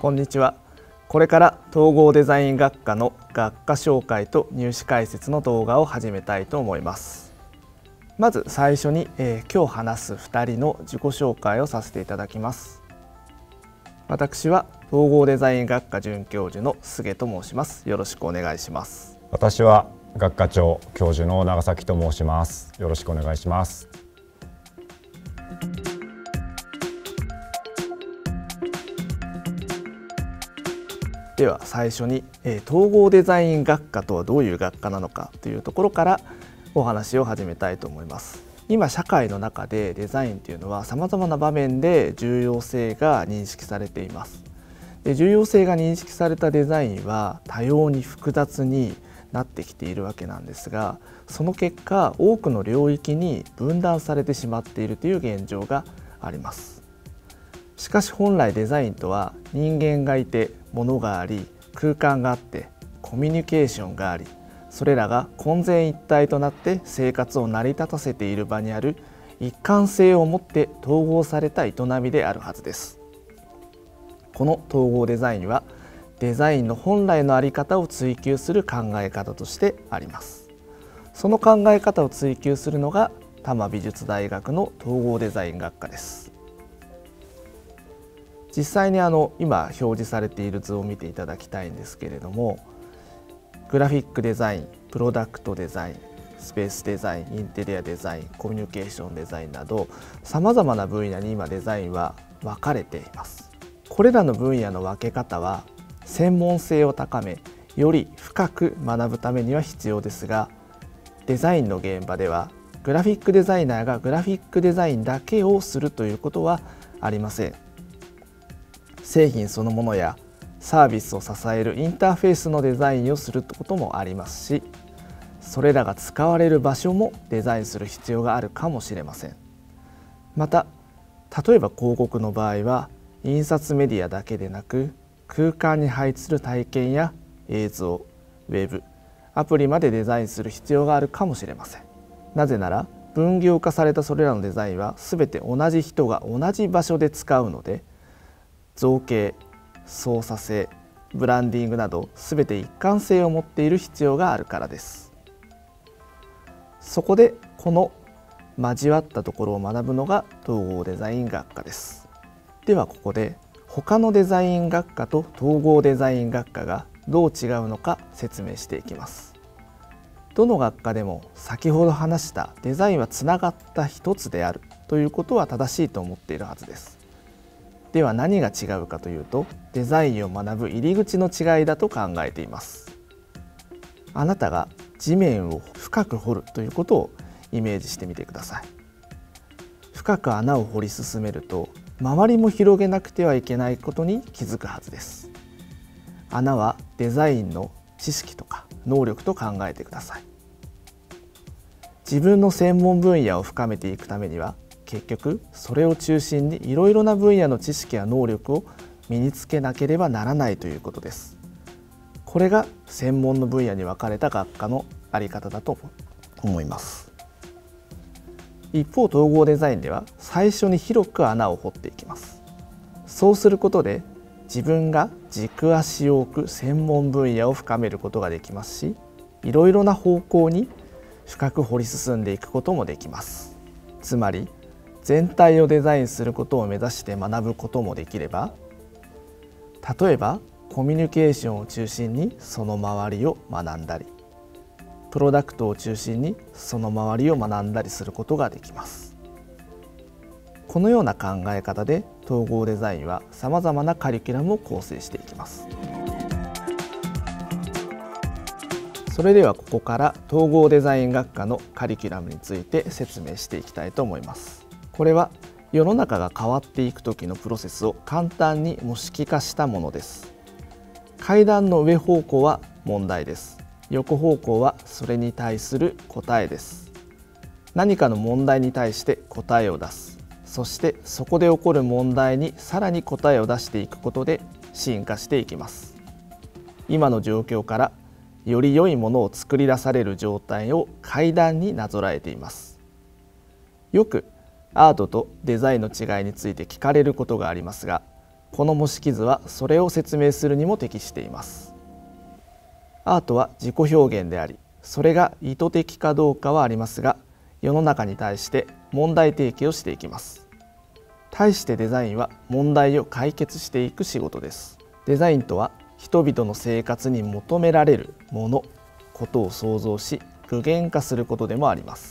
こんにちは。これから統合デザイン学科の学科紹介と入試解説の動画を始めたいと思います。まず最初に、今日話す2人の自己紹介をさせていただきます。私は統合デザイン学科准教授の菅と申します。よろしくお願いします。 私は学科長教授の長崎と申します。よろしくお願いします。 では最初に、統合デザイン学科とはどういう学科なのかというところからお話を始めたいと思います。今社会の中でデザインというのはさまざまな場面で重要性が認識されています。で、重要性が認識されたデザインは多様に複雑になってきているわけなんですが、その結果多くの領域に分断されてしまっているという現状があります。しかし本来デザインとは人間がいて物があり空間があってコミュニケーションがあり、それらが混然一体となって生活を成り立たせている場にある一貫性を持って統合された営みであるはずです。この統合デザインはデザインの本来の在り方を追求する考え方としてあります。その考え方を追求するのが多摩美術大学の統合デザイン学科です。実際に今表示されている図を見ていただきたいんですけれども、グラフィックデザイン、プロダクトデザイン、スペースデザイン、インテリアデザイン、コミュニケーションデザインなどさまざまな分野に今デザインは分かれています。これらの分野の分け方は専門性を高めより深く学ぶためには必要ですが、デザインの現場ではグラフィックデザイナーがグラフィックデザインだけをするということはありません。製品そのものやサービスを支えるインターフェースのデザインをすることもありますし、それらが使われる場所もデザインする必要があるかもしれません。また例えば広告の場合は印刷メディアだけでなく空間に配置する体験や映像、ウェブ、アプリまでデザインする必要があるかもしれません。なぜなら分業化されたそれらのデザインは全て同じ人が同じ場所で使うので、造形、操作性、ブランディングなど全て一貫性を持っている必要があるからです。そこでこの交わったところを学ぶのが統合デザイン学科です。ではここで他のデザイン学科と統合デザイン学科がどう違うのか説明していきます。どの学科でも先ほど話したデザインはつながった一つであるということは正しいと思っているはずです。では何が違うかというと、デザインを学ぶ入り口の違いだと考えています。あなたが地面を深く掘るということをイメージしてみてください。深く穴を掘り進めると周りも広げなくてはいけないことに気づくはずです。穴はデザインの知識とか能力と考えてください。自分の専門分野を深めていくためには結局それを中心にいろいろな分野の知識や能力を身につけなければならないということです。これが専門の分野に分かれた学科のあり方だと思います。一方統合デザインでは最初に広く穴を掘っていきます。そうすることで自分が軸足を置く専門分野を深めることができますし、いろいろな方向に深く掘り進んでいくこともできます。つまり全体をデザインすることを目指して学ぶこともできれば、例えばコミュニケーションを中心にその周りを学んだり、プロダクトを中心にその周りを学んだりすることができます。このような考え方で統合デザインはさまざまなカリキュラムを構成していきます。それではここから統合デザイン学科のカリキュラムについて説明していきたいと思います。これは世の中が変わっていく時のプロセスを簡単に模式化したものです。階段の上方向は問題です。横方向はそれに対する答えです。何かの問題に対して答えを出す。そしてそこで起こる問題にさらに答えを出していくことで進化していきます。今の状況からより良いものを作り出される状態を階段になぞらえています。よくアートとデザインの違いについて聞かれることがありますが、 この模式図はそれを説明するにも適しています。アートは自己表現であり、それが意図的かどうかはありますが、世の中に対して問題提起をしていきます。対してデザインは問題を解決していく仕事です。デザインとは人々の生活に求められるもの、ことを想像し具現化することでもあります。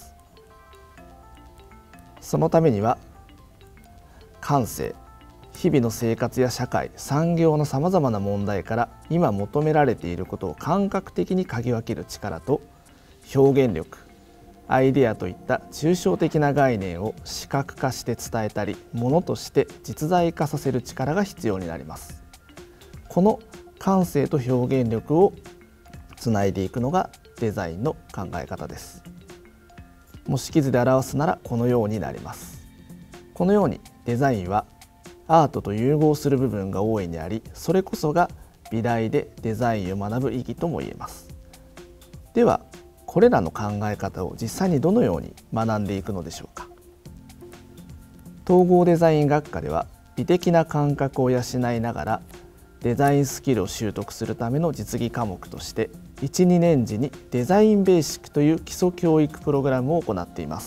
そのためには感性、日々の生活や社会、産業のさまざまな問題から今求められていることを感覚的に嗅ぎ分ける力と、表現力、アイデアといった抽象的な概念を視覚化して伝えたり、ものとして実在化させる力が必要になります。この感性と表現力をつないでいくのがデザインの考え方です。模式図で表すならこのようになります。このようにデザインはアートと融合する部分が大いにあり、それこそが美大でデザインを学ぶ意義とも言えます。ではこれらの考え方を実際にどのように学んでいくのでしょうか。統合デザイン学科では美的な感覚を養いながらデザインスキルを習得するための実技科目として1、2年時にデザインベーシックという基礎教育プログラムを行っています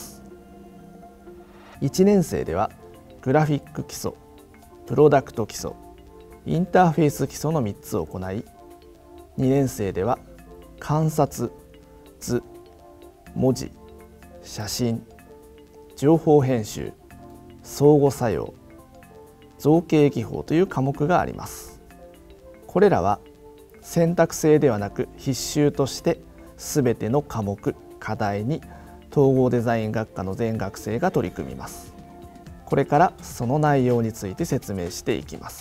。1年生ではグラフィック基礎、プロダクト基礎、インターフェース基礎の3つを行い、2年生では観察、図、文字、写真、情報編集、相互作用、造形技法という科目があります。これらは選択制ではなく必修として全ての科目・課題に統合デザイン学科の全学生が取り組みます。これからその内容について説明していきます。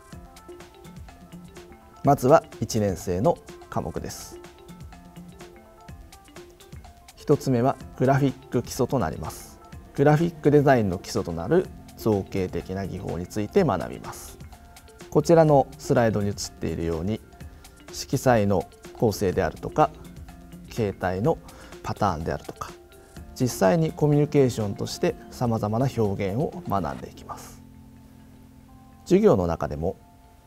まずは1年生の科目です。1つ目はグラフィック基礎となります。グラフィックデザインの基礎となる造形的な技法について学びます。こちらのスライドに映っているように色彩の構成であるとか形態のパターンであるとか、実際にコミュニケーションとしてさまざまな表現を学んでいきます。授業の中でも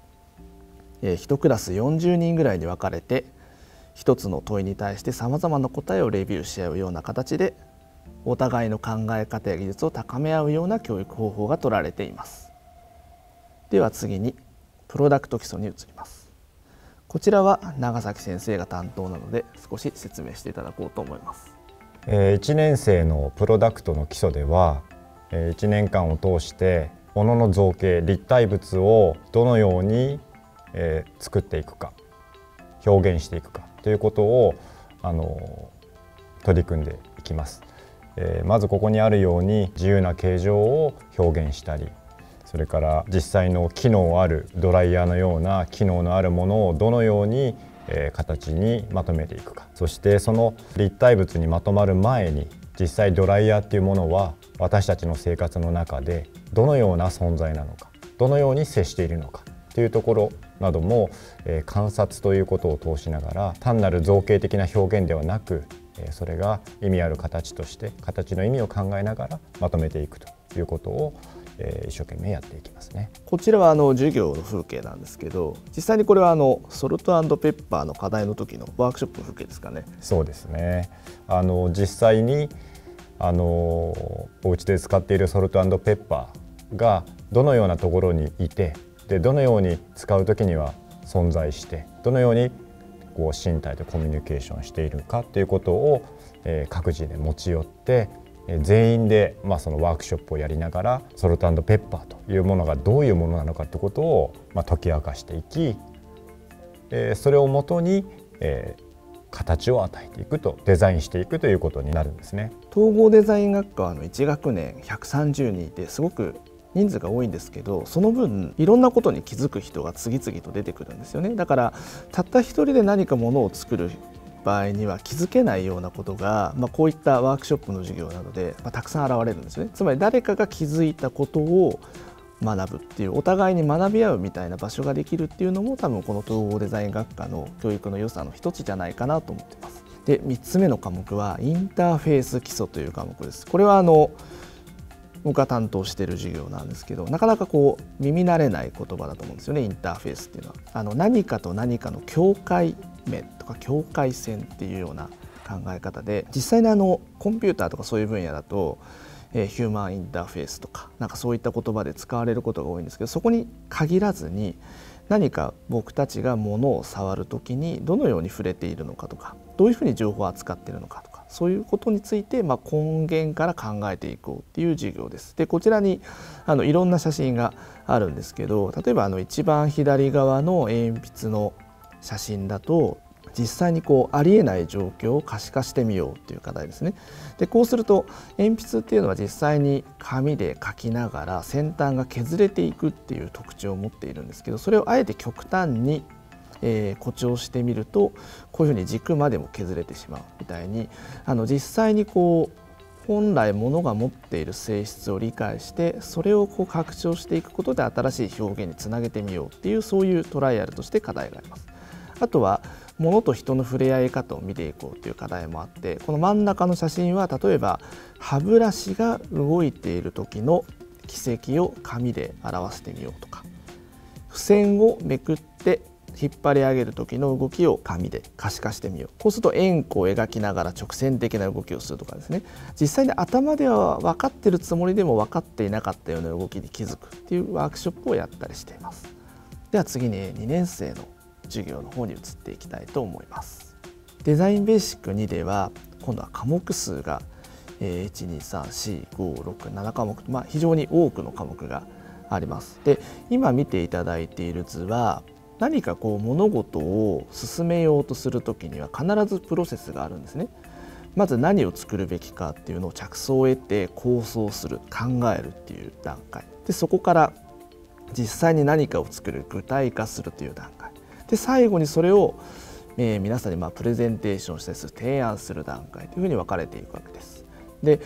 1クラス40人ぐらいに分かれて一つの問いに対してさまざまな答えをレビューし合うような形でお互いの考え方や技術を高め合うような教育方法が取られています。では次にプロダクト基礎に移ります。こちらは長崎先生が担当なので少し説明していただこうと思います。 1年生のプロダクトの基礎では1年間を通して物の造形、立体物をどのように作っていくか、表現していくかということを取り組んでいきます。まずここにあるように自由な形状を表現したり、それから実際の機能あるドライヤーのような機能のあるものをどのように形にまとめていくか、そしてその立体物にまとまる前に実際ドライヤーっていうものは私たちの生活の中でどのような存在なのか、どのように接しているのかというところなども観察ということを通しながら、単なる造形的な表現ではなくそれが意味ある形として形の意味を考えながらまとめていくということを一生懸命やっていきますね。 こちらは授業の風景なんですけど、実際にこれはソルト&ペッパーの課題の時のワークショップの風景ですかね。 そうですね。実際にお家で使っているソルト&ペッパーがどのようなところにいて、でどのように使う時には存在して、どのようにこう身体とコミュニケーションしているかということを各自で持ち寄って全員でそのワークショップをやりながらソルト&ペッパーというものがどういうものなのかということを解き明かしていき、それをもとに形を与えていくと、デザインしていくということになるんですね。 統合デザイン学科は1学年130人いてすごく人数が多いんですけど、その分いろんなことに気づく人が次々と出てくるんですよね。だからたった一人で何かものを作る場合には気づけないようなことが、こういったワークショップの授業などで、たくさん現れるんですね。つまり誰かが気づいたことを学ぶっていう、お互いに学び合うみたいな場所ができるっていうのも多分この統合デザイン学科の教育の良さの一つじゃないかなと思っています。で3つ目の科目はインターフェース基礎という科目です。これは僕が担当している授業なんですけど、なかなかこう耳慣れない言葉だと思うんですよね。インターフェースっていうのは何かと何かの境界面とか境界線っていうような考え方で、実際にコンピューターとかそういう分野だとヒューマンインターフェースとかなんかそういった言葉で使われることが多いんですけど、そこに限らずに何か僕たちが物を触るときにどのように触れているのかとか、どういうふうに情報を扱っているのかとか、そういうことについて根源から考えていこうっていう授業です。でこちらにいろんな写真があるんですけど、例えば一番左側の鉛筆の写真だと実際にありえない状況を可視化してみようっていう課題ですね。でこうすると鉛筆っていうのは実際に紙で書きながら先端が削れていくっていう特徴を持っているんですけど、それをあえて極端に誇張してみるとこういうふうに軸までも削れてしまうみたいに、実際に本来物が持っている性質を理解してそれを拡張していくことで新しい表現につなげてみようっていう、そういうトライアルとして課題があります。あとは物と人の触れ合い方を見ていこうという課題もあって、この真ん中の写真は例えば歯ブラシが動いている時の軌跡を紙で表してみようとか、付箋をめくって引っ張り上げる時の動きを紙で可視化してみよう。こうすると円弧を描きながら直線的な動きをするとかですね、実際に頭では分かっているつもりでも分かっていなかったような動きに気づくっていうワークショップをやったりしています。では次に2年生の授業の方に移っていきたいと思います。デザインベーシック2では今度は科目数が1,2,3,4,5,6,7 科目、非常に多くの科目があります。で今見ていただいている図は何か物事を進めようとするときには必ずプロセスがあるんですね。まず何を作るべきかっていうのを着想を得て構想する、考えるっていう段階で、そこから実際に何かを作る、具体化するという段階で、最後にそれを皆さんにプレゼンテーションしたりする、提案する段階というふうに分かれていくわけです。で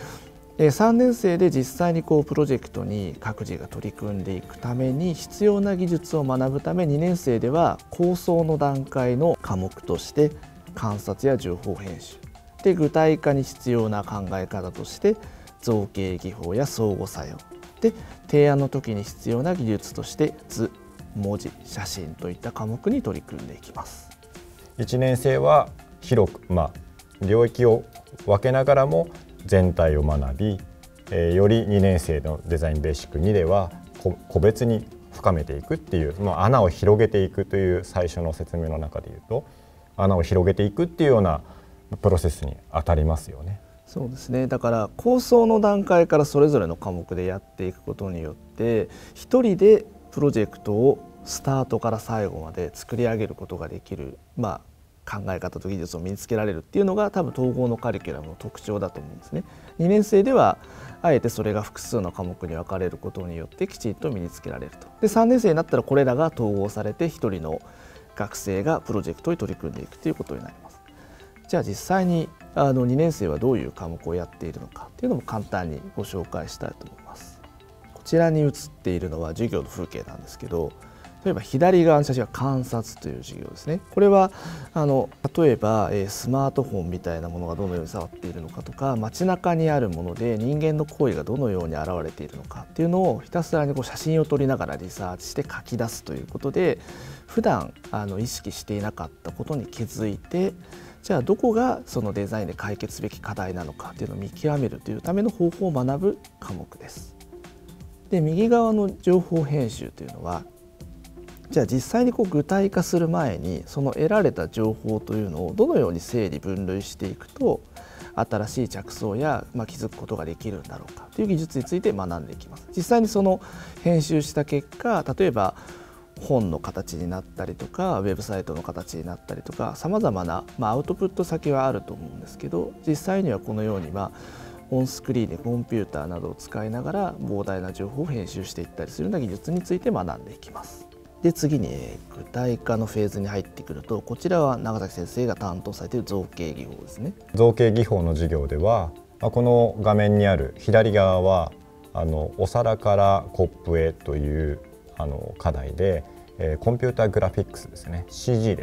3年生で実際にプロジェクトに各自が取り組んでいくために必要な技術を学ぶため、2年生では構想の段階の科目として観察や情報編集で、具体化に必要な考え方として造形技法や相互作用で、提案の時に必要な技術として図、文字、写真といった科目に取り組んでいきます。 1年生は広く、領域を分けながらも全体を学び、より2年生のデザインベーシック2では個別に深めていくっていう、穴を広げていくという最初の説明の中でいうと、穴を広げていくっていうようなプロセスに当たりますよね。 そうですね。だから構想の段階からそれぞれの科目でやっていくことによって一人でプロジェクトをスタートから最後まで作り上げることができる、考え方と技術を身につけられるっていうのが多分統合のカリキュラムの特徴だと思うんですね。2年生ではあえてそれが複数の科目に分かれることによってきちんと身につけられると。で3年生になったらこれらが統合されて一人の学生がプロジェクトに取り組んでいくということになります。じゃあ実際に2年生はどういう科目をやっているのかっていうのも簡単にご紹介したいと思います。こちらに写っているのは授業の風景なんですけど、例えば左側の写真は観察という授業ですね。これは例えばスマートフォンみたいなものがどのように触っているのかとか、街中にあるもので人間の行為がどのように現れているのかっていうのをひたすらに写真を撮りながらリサーチして書き出すということで、普段意識していなかったことに気づいて、じゃあどこがそのデザインで解決すべき課題なのかっていうのを見極めるというための方法を学ぶ科目です。で右側の情報編集というのは、じゃあ実際に具体化する前にその得られた情報というのをどのように整理分類していくと新しい着想や気づくことができるんだろうかという技術について学んでいきます。実際にその編集した結果、例えば本の形になったりとかウェブサイトの形になったりとか、さまざまなアウトプット先はあると思うんですけど、実際にはこのようにオンスクリーンでコンピューターなどを使いながら膨大な情報を編集していったりするような技術について学んでいきます。で次に具体化のフェーズに入ってくると、こちらは長崎先生が担当されている造形技法ですね。 造形技法の授業では、この画面にある左側はお皿からコップへという課題で、コンピューターグラフィックスですね、 CG です。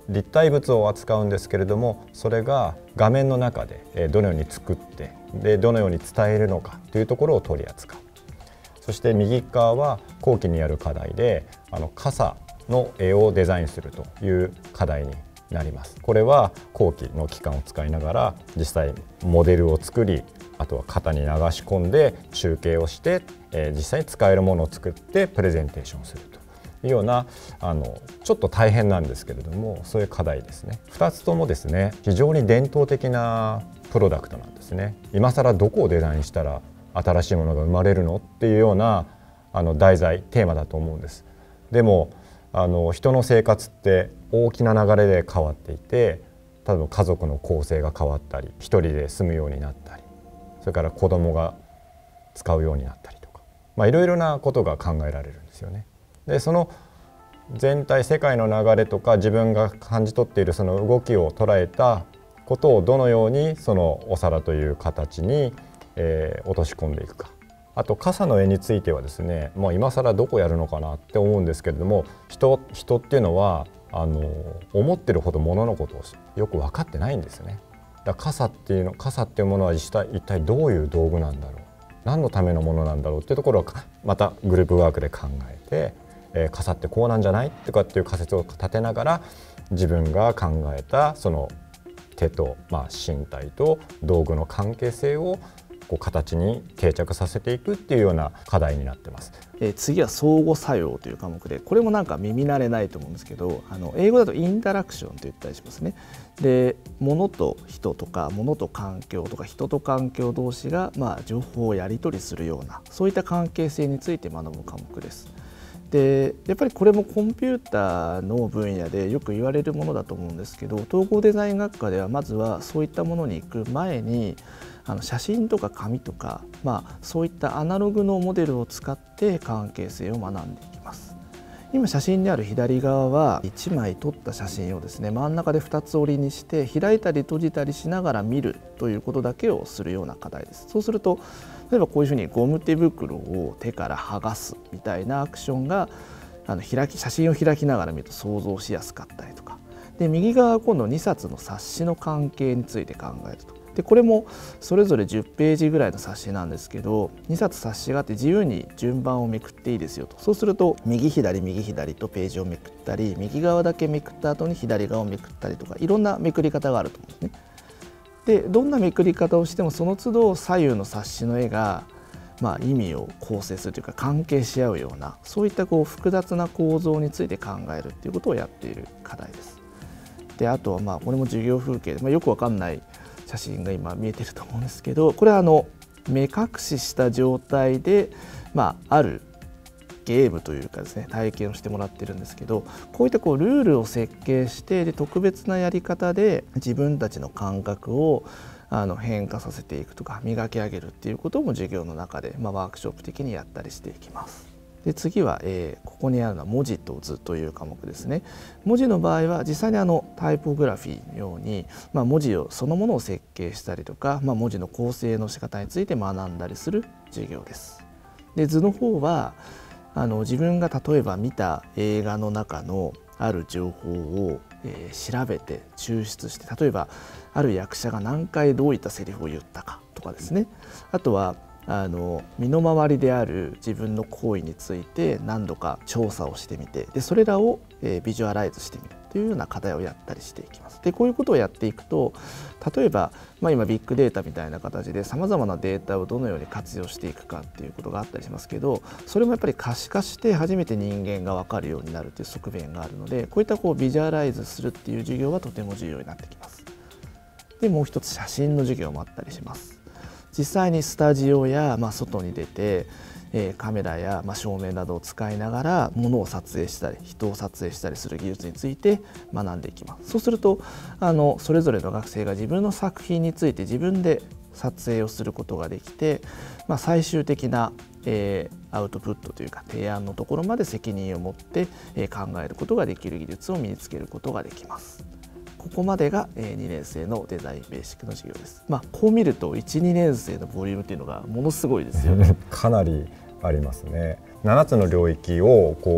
立体物を扱うんですけれども、それが画面の中でどのように作ってでどのように伝えるのかというところを取り扱う。そして右側は後期にある課題で傘の絵をデザインするという課題になります。これは後期の期間を使いながら実際モデルを作り、あとは型に流し込んで集計をして、実際に使えるものを作ってプレゼンテーションするというようなちょっと大変なんですけれども、そういう課題ですね。2つともですね、非常に伝統的なプロダクトなんですね。今更どこをデザインしたら新しいものが生まれるのっていうような題材テーマだと思うんです。でも人の生活って大きな流れで変わっていて、例えば家族の構成が変わったり、一人で住むようになったり、それから子供が使うようになったりとか、いろいろなことが考えられるんですよね。でその全体世界の流れとか自分が感じ取っているその動きを捉えたことをどのようにそのお皿という形に落とし込んでいくか。あと傘の絵についてはですね、もう今更どこやるのかなって思うんですけれども、人っていうのは思ってるほど物のことをよく分かってないんですよね。だから傘っていうものは一体どういう道具なんだろう、何のためのものなんだろうっていうところをまたグループワークで考えて、傘ってこうなんじゃないとかっていう仮説を立てながら、自分が考えたその手と、身体と道具の関係性を形に定着させていくっていうような課題になってます。 次は相互作用という科目で、これもなんか耳慣れないと思うんですけど、英語だとインタラクションと言ったりしますね。で、物と人とか物と環境とか人と環境同士が情報をやり取りするような、そういった関係性について学ぶ科目です。でやっぱりこれもコンピューターの分野でよく言われるものだと思うんですけど、統合デザイン学科ではまずはそういったものに行く前に写真とか紙とか、そういったアナログのモデルを使って関係性を学んでいきます。今写真にある左側は1枚撮った写真をですね、真ん中で2つ折りにして開いたり閉じたりしながら見るということだけをするような課題です。そうすると例えばこういうふうにゴム手袋を手から剥がすみたいなアクションが写真を開きながら見ると想像しやすかったりとかで、右側は今度2冊の冊子の関係について考えると。でこれもそれぞれ10ページぐらいの冊子なんですけど、2冊冊子があって自由に順番をめくっていいですよと。そうすると右左右左とページをめくったり、右側だけめくった後に左側をめくったりとか、いろんなめくり方があると思うんですね。でどんなめくり方をしてもその都度左右の冊子の絵が意味を構成するというか関係し合うような、そういった複雑な構造について考えるということをやっている課題です。であとはこれも授業風景で、よくわかんない写真が今見えてると思うんですけど、これは目隠しした状態で、あるゲームというかですね、体験をしてもらってるんですけど、こういったルールを設計してで特別なやり方で自分たちの感覚を変化させていくとか磨き上げるっていうことも授業の中で、ワークショップ的にやったりしていきます。で次は、ここにあるのは文字と図という科目ですね。文字の場合は実際にタイポグラフィーのように、文字そのものを設計したりとか、文字の構成の仕方について学んだりする授業です。で図の方は自分が例えば見た映画の中のある情報を、調べて抽出して、例えばある役者が何回どういったセリフを言ったかとかですね、あとは身の回りである自分の行為について何度か調査をしてみて、でそれらをビジュアライズしてみるというような課題をやったりしていきます。でこういうことをやっていくと、例えば、今ビッグデータみたいな形でさまざまなデータをどのように活用していくかっていうことがあったりしますけど、それもやっぱり可視化して初めて人間が分かるようになるという側面があるので、こういったビジュアライズするっていう授業はとても重要になってきます。でもう一つ写真の授業もあったりします。実際にスタジオや、外に出て、カメラや、照明などを使いながら物を撮影したり人を撮影したりする技術について学んでいきます。そうするとそれぞれの学生が自分の作品について自分で撮影をすることができて、最終的な、アウトプットというか提案のところまで責任を持って、考えることができる技術を身につけることができます。ここまでが2年生のデザインベーシックの授業です。こう見ると1、2年生のボリュームっていうのがものすごいですよね。 かなりありますね。7つの領域を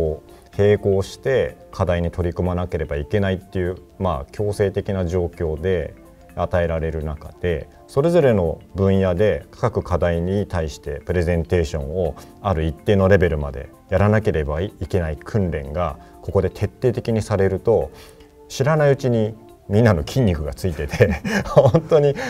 並行して課題に取り組まなければいけないっていう、強制的な状況で与えられる中で、それぞれの分野で各課題に対してプレゼンテーションをある一定のレベルまでやらなければいけない訓練がここで徹底的にされると、知らないうちにみんなの筋肉がついてて本当に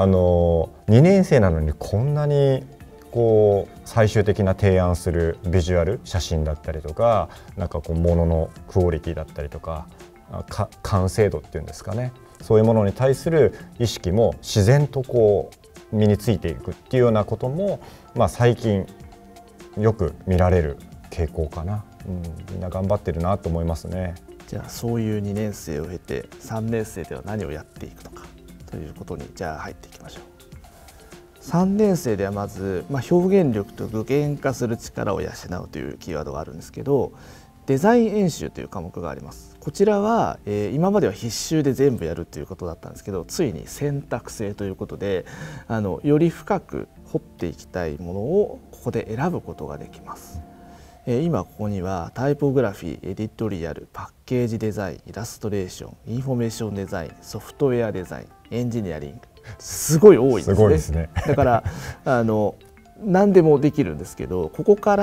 2年生なのにこんなに最終的な提案するビジュアル、写真だったりとか、物のクオリティだったりとか、完成度っていうんですかね、そういうものに対する意識も自然と身についていくっていうようなことも、最近よく見られる傾向かな。みんな頑張ってるなと思いますね。 じゃあそういう2年生を経て3年生では何をやっていくのかということにじゃあ入っていきましょう。3年生ではまず、表現力と具現化する力を養うというキーワードがあるんですけど、デザイン演習という科目があります。こちらは、今までは必修で全部やるということだったんですけど、ついに選択制ということでより深く掘っていきたいものをここで選ぶことができます。今ここにはタイポグラフィー、エディトリアル、パッケージデザイン、イラストレーション、インフォメーションデザイン、ソフトウェアデザイン、エンジニアリング、すごい多いですね。 すごいですね。 だから何でもできるんですけど、ここから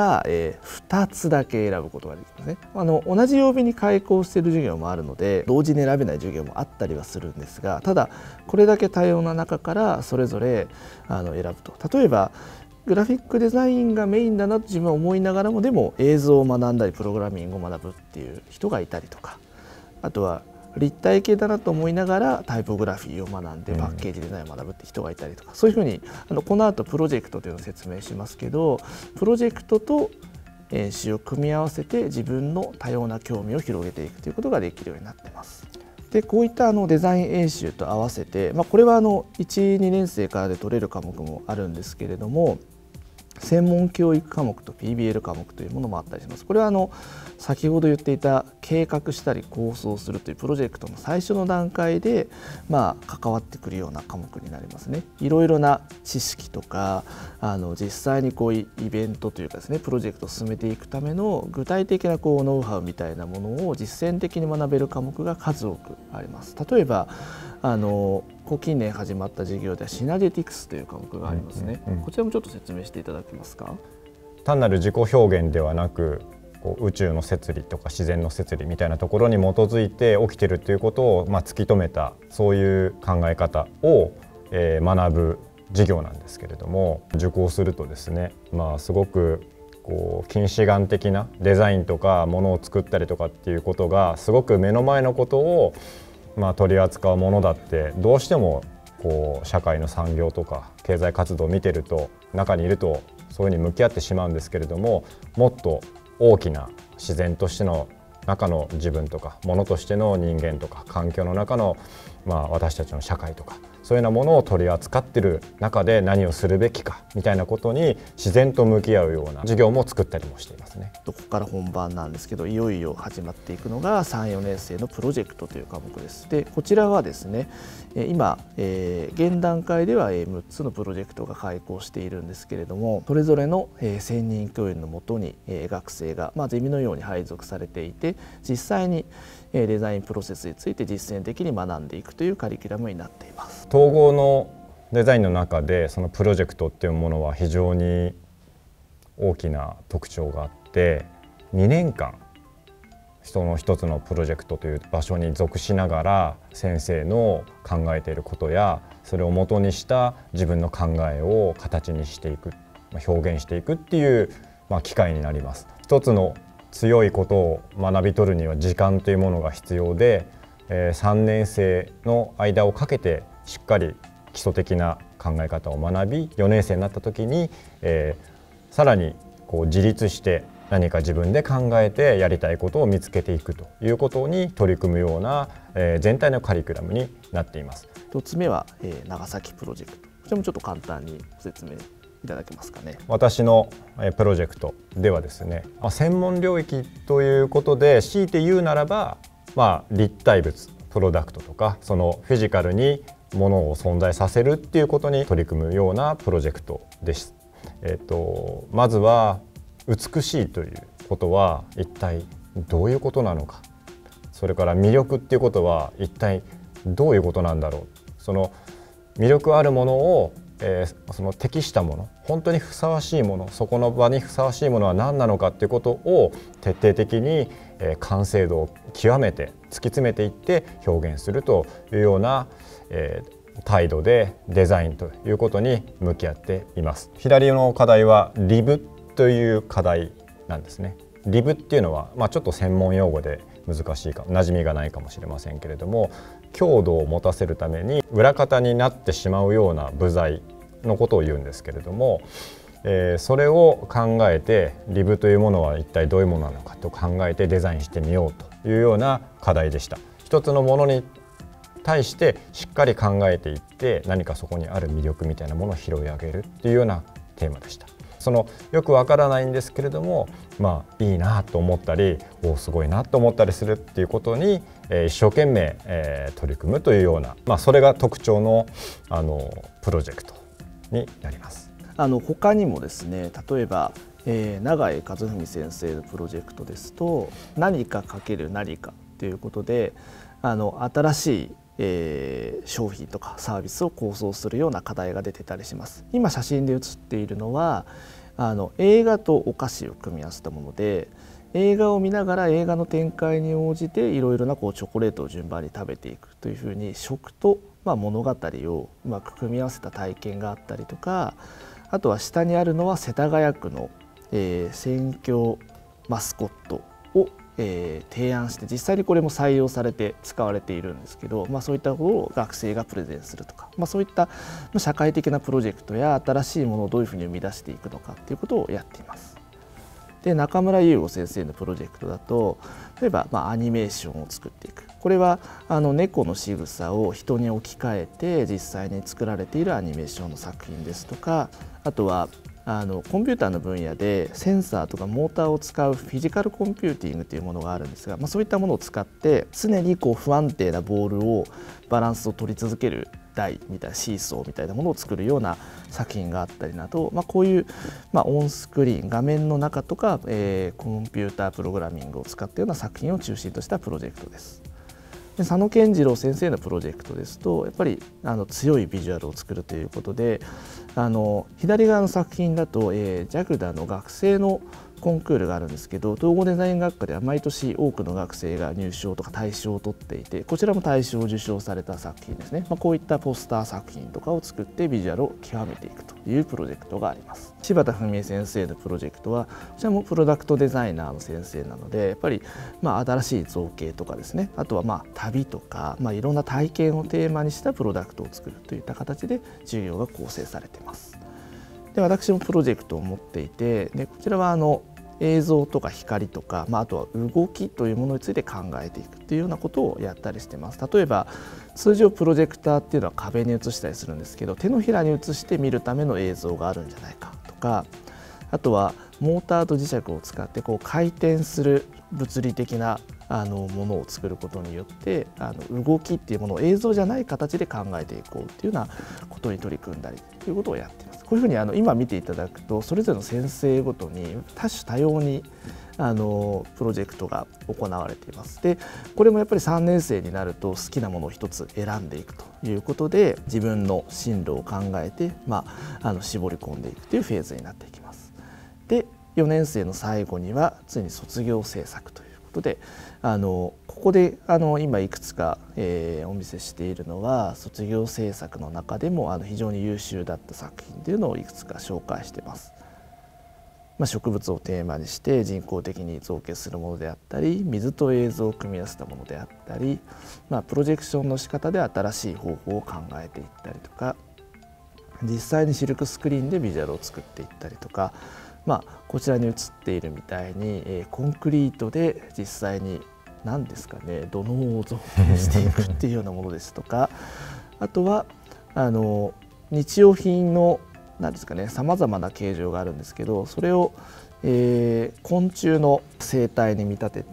、2つだけ選ぶことができますね。同じ曜日に開講している授業もあるので同時に選べない授業もあったりはするんですが、ただこれだけ多様な中からそれぞれ選ぶと。例えばグラフィックデザインがメインだなと自分は思いながらも、でも映像を学んだりプログラミングを学ぶっていう人がいたりとか、あとは立体系だなと思いながらタイポグラフィーを学んでパッケージデザインを学ぶって人がいたりとか、そういうふうにこの後プロジェクトというのを説明しますけど、プロジェクトと演習を組み合わせて自分の多様な興味を広げていくということができるようになっています。でこういったデザイン演習と合わせて、これは1、2年生からで取れる科目もあるんですけれども、専門教育科目と PBL 科目というものもあったりします。これは先ほど言っていた計画したり構想するというプロジェクトの最初の段階で関わってくるような科目になりますね。いろいろな知識とか実際にイベントというかですね、プロジェクトを進めていくための具体的なノウハウみたいなものを実践的に学べる科目が数多くあります。例えば近年始まった授業ではシナジェティクスという科目がありますね。こちらもちょっと説明していただけますか。 単なる自己表現ではなく、宇宙の摂理とか自然の摂理みたいなところに基づいて起きているということを突き止めた、そういう考え方を学ぶ授業なんですけれども、受講するとですね、すごく近視眼的なデザインとかものを作ったりとかっていうことがすごく目の前のことを取り扱うものだって、どうしても社会の産業とか経済活動を見てると、中にいるとそういうふうに向き合ってしまうんですけれども、もっと大きな自然としての中の自分とか、ものとしての人間とか、環境の中の私たちの社会とか、そういうようなものを取り扱っている中で何をするべきかみたいなことに自然と向き合うような授業も作ったりもしていますね。 ここから本番なんですけど、いよいよ始まっていくのが3、4年生のプロジェクトという科目です。でこちらはですね、今、現段階では6つのプロジェクトが開講しているんですけれども、それぞれの専任教員のもとに学生がゼミのように配属されていて、実際にデザインプロセスについて実践的に学んでいくというカリキュラムになっています。 統合のデザインの中でそのプロジェクトっていうものは非常に大きな特徴があって、2年間その一つのプロジェクトという場所に属しながら先生の考えていることや、それを元にした自分の考えを形にしていく、表現していくっていう機会になります。一つの強いことを学び取るには時間というものが必要で、3年生の間をかけてしっかり基礎的な考え方を学び、4年生になった時に、さらに自立して何か自分で考えてやりたいことを見つけていくということに取り組むような、全体のカリキュラムになっています。 1つ目は、長崎プロジェクト。こちらもちょっと簡単にご説明いただけますかね。 私のプロジェクトではですね、専門領域ということで強いて言うならば、立体物プロダクトとか、そのフィジカルにものを存在させるっていうことに取り組むようなプロジェクトです。まずは美しいということは一体どういうことなのか、それから魅力っていうことは一体どういうことなんだろう、その魅力あるものを、その適したもの、本当にふさわしいもの、そこの場にふさわしいものは何なのかっていうことを徹底的に、完成度を極めて突き詰めていって表現するというような、態度でデザインということに向き合っています。左の課題はリブという課題なんですね。リブっていうのは、ちょっと専門用語で難しいか馴染みがないかもしれませんけれども、強度を持たせるために裏方になってしまうような部材のことを言うんですけれども、それを考えてリブというものは一体どういうものなのかと考えてデザインしてみようというような課題でした。一つのものに対してしっかり考えていって、何かそこにある魅力みたいなものを拾い上げるっていうようなテーマでした。そのよくわからないんですけれども、いいなと思ったり、すごいなと思ったりするっていうことに、一生懸命、取り組むというような、それが特徴の、プロジェクトになります。 他にもですね、例えば、永井和文先生のプロジェクトですと、何かかける何かということで、新しい商品とかサービスを構想するような課題が出てたりします。今写真で写っているのは映画とお菓子を組み合わせたもので、映画を見ながら映画の展開に応じていろいろなチョコレートを順番に食べていくというふうに、食と物語をうまく組み合わせた体験があったりとか、あとは下にあるのは世田谷区の選挙マスコットを提案して、実際にこれも採用されて使われているんですけど、そういったことを学生がプレゼンするとか、そういった社会的なプロジェクトや新しいものをどういうふうに生み出していくのかということをやっています。で、中村優吾先生のプロジェクトだと、例えばアニメーションを作っていく。これは猫の仕草を人に置き換えて実際に作られているアニメーションの作品ですとか、あとはコンピューターの分野でセンサーとかモーターを使うフィジカルコンピューティングというものがあるんですが、そういったものを使って常に不安定なボールをバランスを取り続ける台みたいな、シーソーみたいなものを作るような作品があったりなど、こういう、オンスクリーン画面の中とか、コンピュータープログラミングを使ったような作品を中心としたプロジェクトです。で、佐野健次郎先生のプロジェクトですと、やっぱり強いビジュアルを作るということで、左側の作品だと、JAGDA の学生のコンクールがあるんですけど、東郷デザイン学科では毎年多くの学生が入賞とか大賞を取っていて、こちらも大賞を受賞された作品ですね。こういったポスター作品とかを作ってビジュアルを極めていくというプロジェクトがあります。柴田文江先生のプロジェクトは、こちらもプロダクトデザイナーの先生なので、やっぱり新しい造形とかですね、あとは旅とか、いろんな体験をテーマにしたプロダクトを作るといった形で授業が構成されています。で、私もプロジェクトを持っていて、でこちらは映像とか光とか、あとは動きというものについて考えていくというようなことをやったりしてます。例えば通常プロジェクターっていうのは壁に映したりするんですけど、手のひらに映して見るための映像があるんじゃないかとか、あとはモーターと磁石を使って回転する物理的なものを作ることによって動きっていうものを映像じゃない形で考えていこうっていうようなことに取り組んだりということをやっています。こういうふうに今見ていただくと、それぞれの先生ごとに多種多様にプロジェクトが行われています。で、これもやっぱり3年生になると好きなものを一つ選んでいくということで、自分の進路を考えて、絞り込んでいくというフェーズになっていきます。で、4年生の最後にはついに卒業制作ということで、ここで今いくつか、お見せしているのは卒業制作の中でも非常に優秀だった作品というのをいくつか紹介しています。植物をテーマにして人工的に造形するものであったり、水と映像を組み合わせたものであったり、プロジェクションの仕方で新しい方法を考えていったりとか、実際にシルクスクリーンでビジュアルを作っていったりとか、こちらに写っているみたいに、コンクリートで実際に何ですかね、土のうを造形していくっていうようなものですとか、あとは日用品の何ですかね、さまざまな形状があるんですけど、それを、昆虫の生態に見立てて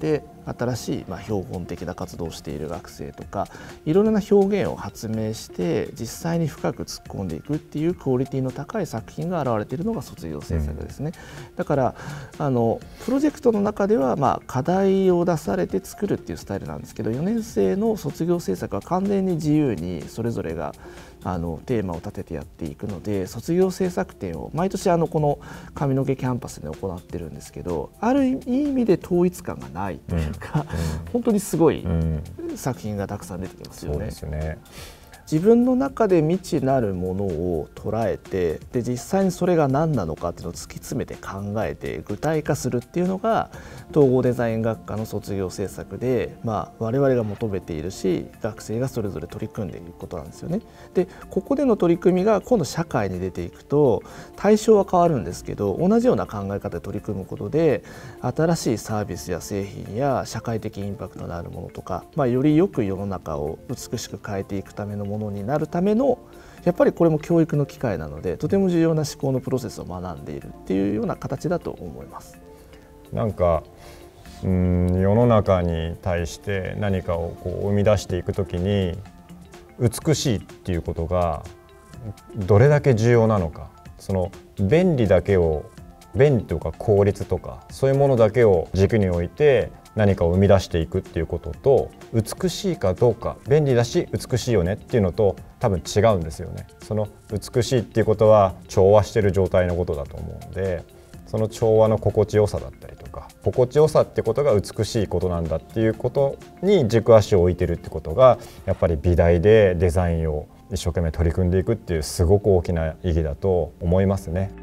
新しい標本的な活動をしている学生とか、いろいろな表現を発明して実際に深く突っ込んでいくっていうクオリティの高い作品が現れているのが卒業制作ですね。だからプロジェクトの中では課題を出されて作るっていうスタイルなんですけど、4年生の卒業制作は完全に自由にそれぞれがテーマを立ててやっていくので、卒業制作展を毎年この上野毛キャンパスで行ってるんですけど、ある意味で統一感がないというか、本当にすごい作品がたくさん出てきますよね。 そうですね。 自分の中で未知なるものを捉えて、で実際にそれが何なのかっていうのを突き詰めて考えて具体化するっていうのが統合デザイン学科の卒業制作で、我々が求めているし、学生がそれぞれ取り組んでいることなんですよね。でここでの取り組みが今度社会に出ていくと対象は変わるんですけど、同じような考え方で取り組むことで新しいサービスや製品や社会的インパクトのあるものとか、よりよく世の中を美しく変えていくためのものになるための、やっぱりこれも教育の機会なので、とても重要な思考のプロセスを学んでいるっていうような形だと思います。 なんか世の中に対して何かを生み出していくときに美しいっていうことがどれだけ重要なのか、その便利とか効率とかそういうものだけを軸に置いて何かを生み出していくっていうことと、美しいかどうか、便利だし美しいよねっていうのと多分違うんですよね。その美しいっていうことは調和している状態のことだと思うので、その調和の心地よさだったりとか、心地よさってことが美しいことなんだっていうことに軸足を置いてるってことが、やっぱり美大でデザインを一生懸命取り組んでいくっていうすごく大きな意義だと思いますね。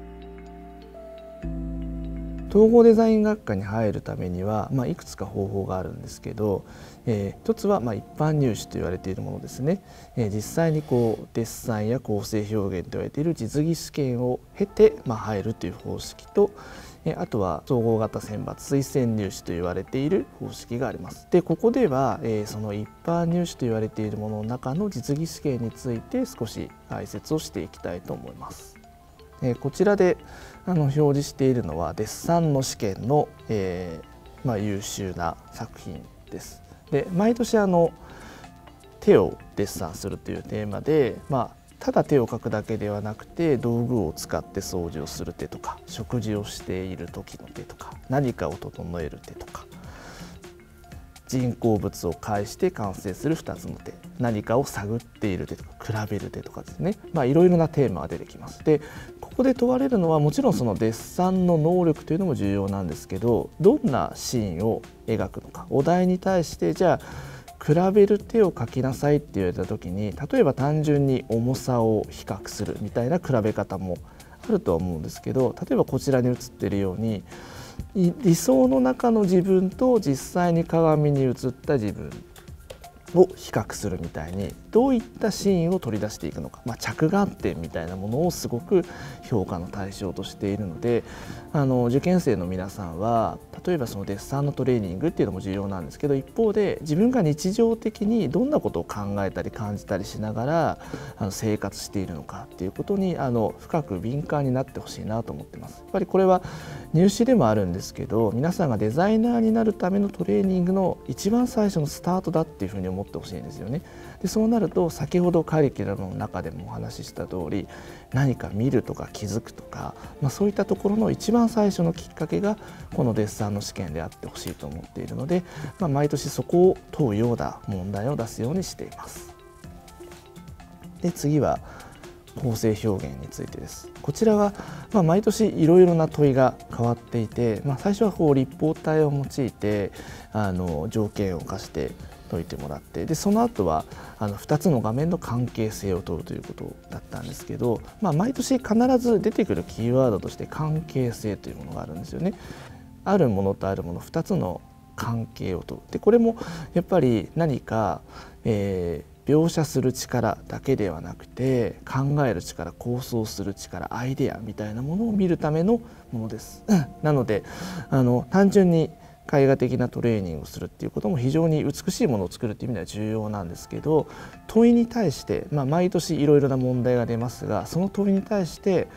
統合デザイン学科に入るためには、いくつか方法があるんですけど、一つは一般入試と言われているものですね。実際にデッサンや構成表現と言われている実技試験を経て入るという方式と、あとは総合型選抜推薦入試と言われている方式があります。でここでは、その一般入試と言われているものの中の実技試験について少し解説をしていきたいと思います。こちらで表示しているのはデッサンの試験の、優秀な作品です。で毎年手をデッサンするというテーマで、ただ手を描くだけではなくて道具を使って掃除をする手とか、食事をしている時の手とか、何かを整える手とか、人工物を介して完成する2つの手、何かを探っている手とか比べる手とかですね、いろいろなテーマが出てきます。でここで問われるのはもちろんそのデッサンの能力というのも重要なんですけど、どんなシーンを描くのか、お題に対してじゃあ比べる手を描きなさいって言われた時に、例えば単純に重さを比較するみたいな比べ方もあるとは思うんですけど、例えばこちらに写っているように理想の中の自分と実際に鏡に映った自分を比較するみたいに、どういったシーンを取り出していくのか、着眼点みたいなものをすごく評価の対象としているので、受験生の皆さんは例えばそのデッサンのトレーニングっていうのも重要なんですけど、一方で自分が日常的にどんなことを考えたり感じたりしながら生活しているのかっていうことに深く敏感になってほしいなと思ってます。やっぱりこれは入試でもあるんですけど、皆さんがデザイナーになるためのトレーニングの一番最初のスタートだっていうふうに思ってほしいんですよね。でそうなると先ほどカリキュラムの中でもお話しした通り、何か見るとか気づくとか、そういったところの一番最初のきっかけがこのデッサンの試験であってほしいと思っているので、毎年そこを問うような問題を出すようにしています。で次は構成表現についてです。こちらは毎年いろいろな問いが変わっていて、最初は立方体を用いて条件を課して解いてもらって、でその後は2つの画面の関係性を問うということだったんですけど、毎年必ず出てくるキーワードとして関係性というものがあるんですよね。あるものとあるもの2つの関係を問う。でこれもやっぱり何か、描写する力だけではなくて考える力、構想する力、アイデアみたいなものを見るためのものです。なので単純に絵画的なトレーニングをするっていうことも非常に美しいものを作るっていう意味では重要なんですけど、問いに対して、毎年いろいろな問題が出ますが、その問いに対して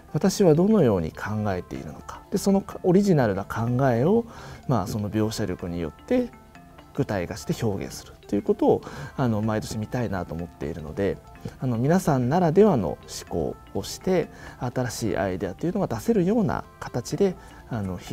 私はどのように考えているのか、でそのオリジナルな考えを、その描写力によって具体化して表現するということを毎年見たいなと思っているので、皆さんならではの思考をして新しいアイデアというのが出せるような形で日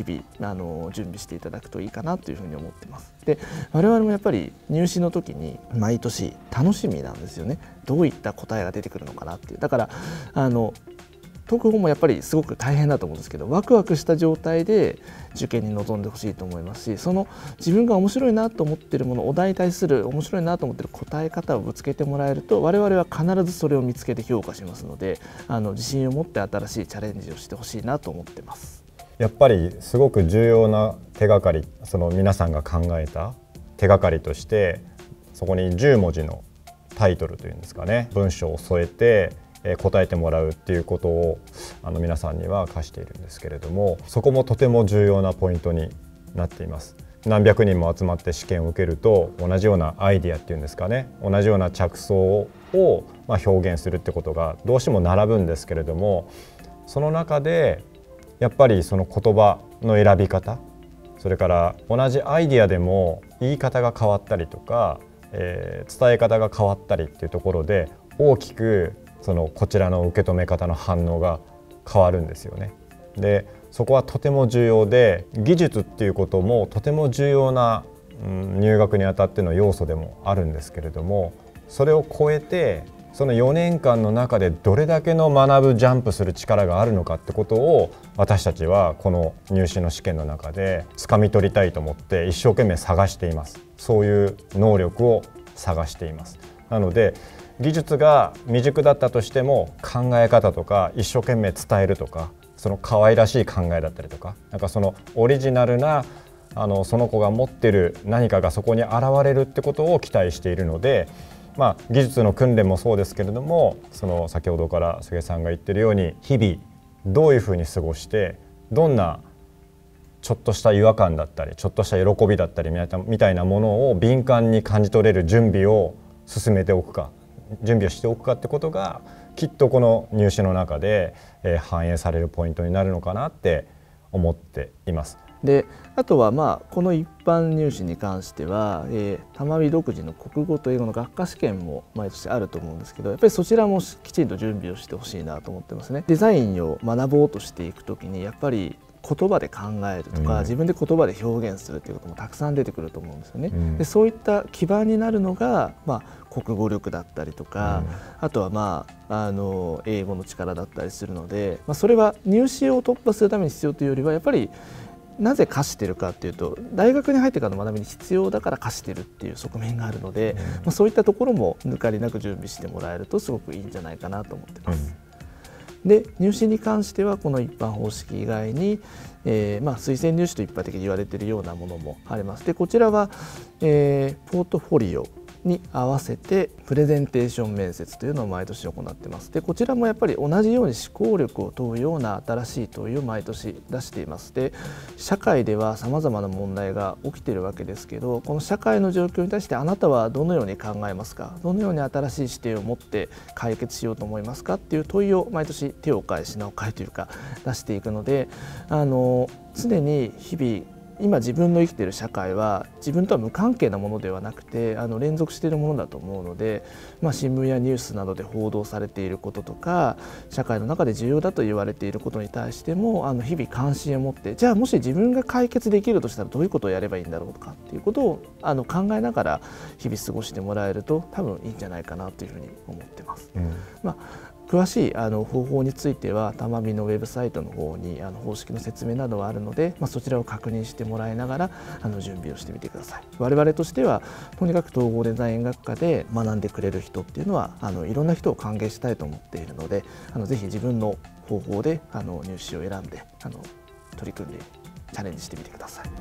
々準備していただくといいかなというふうに思ってます。で我々もやっぱり入試の時に毎年楽しみなんですよね。どういった答えが出てくるのかなっていう。だから特報もやっぱりすごく大変だと思うんですけど、ワクワクした状態で受験に臨んでほしいと思いますし、その自分が面白いなと思っているもの、お題に対する面白いなと思っている答え方をぶつけてもらえると、我々は必ずそれを見つけて評価しますので、自信を持って新しいチャレンジをしてほしいなと思ってます。 やっぱりすごく重要な手がかり、その皆さんが考えた手がかりとして、そこに10文字のタイトルというんですかね、文章を添えて答えてもらうっていうことを皆さんには課しているんですけれども、そこもとても重要なポイントになっています。何百人も集まって試験を受けると、同じようなアイディアっていうんですかね、同じような着想を表現するってことがどうしても並ぶんですけれども、その中でやっぱりその言葉の選び方、それから同じアイディアでも言い方が変わったりとか、伝え方が変わったりっていうところで大きくこちらの受け止め方の反応が変わるんですよね。でそこはとても重要で、技術っていうこともとても重要な、入学にあたっての要素でもあるんですけれども、それを超えてその4年間の中でどれだけの学ぶジャンプする力があるのかってことを、私たちはこの入試の試験の中で掴み取りたいと思って一生懸命探しています。そういう能力を探しています。なので技術が未熟だったとしても、考え方とか一生懸命伝えるとか、その可愛らしい考えだったりとか、なんかそのオリジナルなその子が持ってる何かがそこに現れるってことを期待しているので、技術の訓練もそうですけれども、先ほどから菅さんが言ってるように、日々どういうふうに過ごして、どんなちょっとした違和感だったりちょっとした喜びだったりみたいなものを敏感に感じ取れる準備を進めておくか、準備をしておくかってことが、きっとこの入試の中で反映されるポイントになるのかなって思っています。 であとはこの一般入試に関しては、玉美独自の国語と英語の学科試験も毎年あると思うんですけど、やっぱりそちらもきちんと準備をしてほしいなと思ってますね。デザインを学ぼうとしていくときにやっぱり言葉で考えるとか、自分で言葉で表現するということもたくさん出てくると思うんですよね。でそういった基盤になるのが、国語力だったりとか、あとは英語の力だったりするので、それは入試を突破するために必要というよりは、やっぱりなぜ課してるかっていうと、大学に入ってからの学びに必要だから課してるっていう側面があるので、そういったところも抜かりなく準備してもらえるとすごくいいんじゃないかなと思ってます。で入試に関してはこの一般方式以外に、推薦入試と一般的に言われているようなものもあります。でこちらは、ポートフォリオに合わせてプレゼンテーション面接というのを毎年行っています。でこちらもやっぱり同じように思考力を問うような新しい問いを毎年出しています。で社会ではさまざまな問題が起きているわけですけど、この社会の状況に対してあなたはどのように考えますか、どのように新しい視点を持って解決しようと思いますかっていう問いを毎年手を変え品を変えというか出していくので、常に日々今自分の生きている社会は自分とは無関係なものではなくて連続しているものだと思うので、新聞やニュースなどで報道されていることとか社会の中で重要だと言われていることに対しても日々関心を持って、じゃあもし自分が解決できるとしたらどういうことをやればいいんだろうとかっていうことを考えながら日々過ごしてもらえると多分いいんじゃないかなというふうに思ってます。詳しい方法については玉美のウェブサイトの方に方式の説明などはあるので、そちらを確認してもらいながら準備をしてみてください。我々としてはとにかく統合デザイン学科で学んでくれる人っていうのはいろんな人を歓迎したいと思っているので、ぜひ自分の方法で入試を選んで取り組んでチャレンジしてみてください。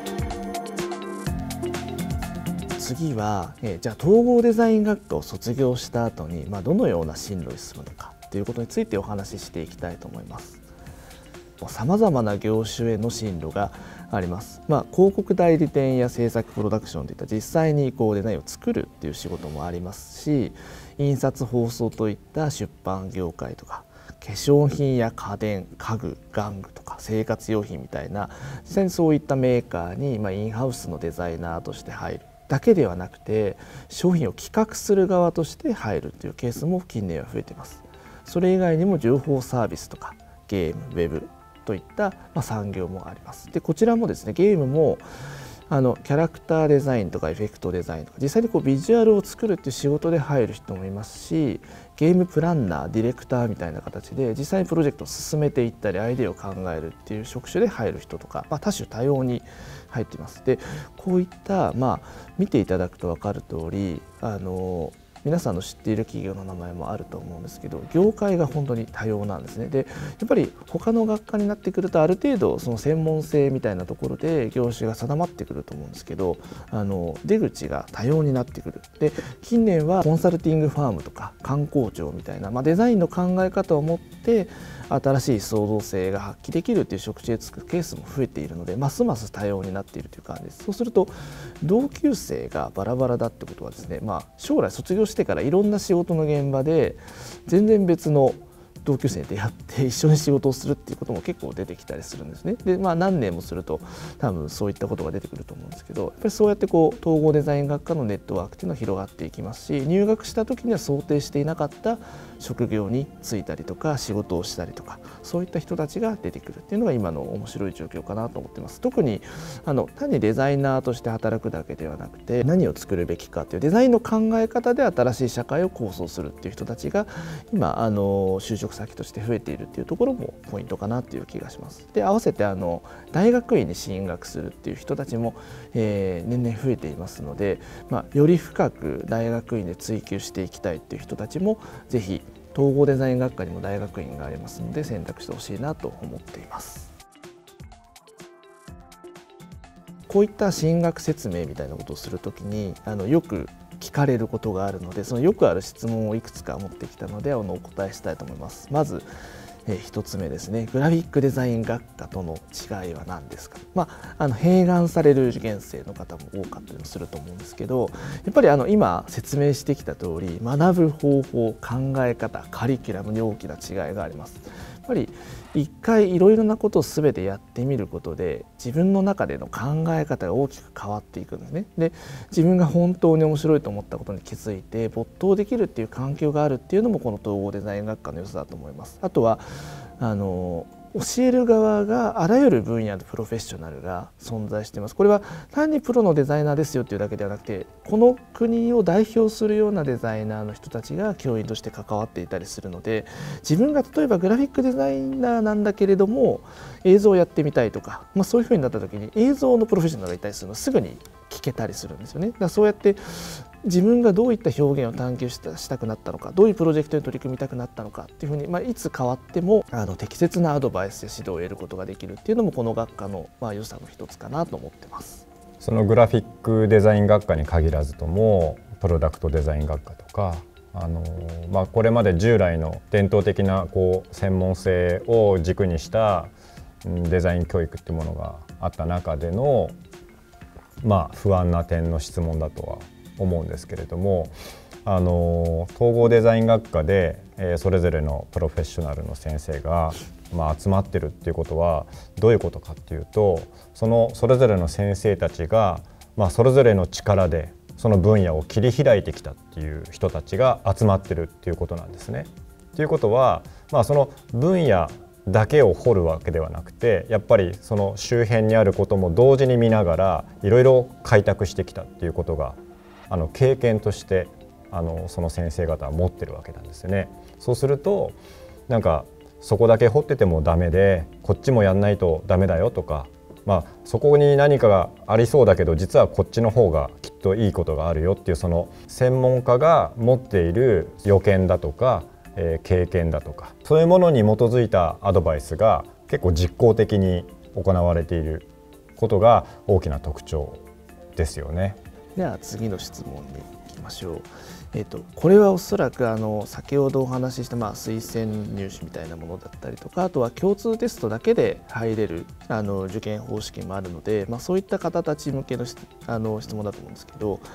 次は、じゃあ統合デザイン学科を卒業した後に、どのような進路に進むのかということについてお話ししていきたいと思います。さまざまな業種への進路があります。広告代理店や制作プロダクションといった実際にデザインを作るっていう仕事もありますし、印刷放送といった出版業界とか化粧品や家電、家具、玩具とか生活用品みたいな実際にそういったメーカーにインハウスのデザイナーとして入るだけではなくて、商品を企画する側として入るというケースも近年は増えています。それ以外にも情報サービスとかゲーム、ウェブといった産業もあります。でこちらもですね、ゲームもキャラクターデザインとかエフェクトデザインとか実際にビジュアルを作るっていう仕事で入る人もいますし、ゲームプランナー、ディレクターみたいな形で実際にプロジェクトを進めていったりアイデアを考えるっていう職種で入る人とか、多種多様に入っています。でこういった見ていただくと分かる通り皆さんの知っている企業の名前もあると思うんですけど、業界が本当に多様なんですね。でやっぱり他の学科になってくるとある程度その専門性みたいなところで業種が定まってくると思うんですけど、出口が多様になってくる。で近年はコンサルティングファームとか観光庁みたいな、デザインの考え方を持って新しい創造性が発揮できるという職種へ就くケースも増えているので、ますます多様になっているという感じです。そうすると同級生がバラバラだってことはですね、将来卒業してからいろんな仕事の現場で全然別の同級生に出会って一緒に仕事をするっていうことも結構出てきたりするんですね。で何年もすると多分そういったことが出てくると思うんですけど、やっぱりそうやって統合デザイン学科のネットワークっていうのは広がっていきますし、入学した時には想定していなかった職業に就いたりとか仕事をしたりとか、そういった人たちが出てくるっていうのが今の面白い状況かなと思ってます。特に単にデザイナーとして働くだけではなくて、何を作るべきかというデザインの考え方で新しい社会を構想するっていう人たちが今就職先として増えているっていうところもポイントかなっていう気がします。で合わせて大学院に進学するっていう人たちも、年々増えていますので、より深く大学院で追求していきたいっていう人たちもぜひ統合デザイン学科にも大学院がありますので選択してほしいなと思っています。こういった進学説明みたいなことをするときによく聞かれることがあるので、そのよくある質問をいくつか持ってきたのでお答えしたいと思います。まず1つ目ですね、グラフィックデザイン学科との違いは何ですか。併願される受験生の方も多かったりもすると思うんですけど、やっぱり今説明してきた通り学ぶ方法、考え方、カリキュラムに大きな違いがあります。やっぱり一回いろいろなことを全てやってみることで自分の中での考え方が大きく変わっていくんですね。で自分が本当に面白いと思ったことに気づいて没頭できるっていう環境があるっていうのもこの統合デザイン学科の良さだと思います。あとは教える側があらゆる分野のプロフェッショナルが存在しています。これは単にプロのデザイナーですよというだけではなくて、この国を代表するようなデザイナーの人たちが教員として関わっていたりするので、自分が例えばグラフィックデザイナーなんだけれども映像をやってみたいとか、そういうふうになった時に映像のプロフェッショナルがいたりするのをすぐに聞けたりするんですよね。だからそうやって自分がどういった表現を探求したくなったのか、どういうプロジェクトに取り組みたくなったのかっていうふうに、いつ変わっても適切なアドバイスや指導を得ることができるっていうのもこの学科の良さの一つかなと思ってます。 そのグラフィックデザイン学科に限らずともプロダクトデザイン学科とかこれまで従来の伝統的な専門性を軸にしたデザイン教育っていうものがあった中での不安な点の質問だとは思うんですけれども、統合デザイン学科でそれぞれのプロフェッショナルの先生が集まってるっていうことはどういうことかっていうと、それぞれの先生たちがそれぞれの力でその分野を切り開いてきたっていう人たちが集まってるっていうことなんですね。ということは、その分野だけを掘るわけではなくて、やっぱりその周辺にあることも同時に見ながらいろいろ開拓してきたっていうことが経験としてその先生方は持ってるわけなんですよね。そうするとそこだけ掘っててもダメでこっちもやんないとダメだよとか、そこに何かがありそうだけど実はこっちの方がきっといいことがあるよっていう、その専門家が持っている予見だとか経験だとか、そういうものに基づいたアドバイスが結構実効的に行われていることが大きな特徴ですよね。 では次の質問に行きましょう。これはおそらく先ほどお話しした推薦入試みたいなものだったりとか、あとは共通テストだけで入れる受験方式もあるので、そういった方たち向けの質問だと思うんですけど、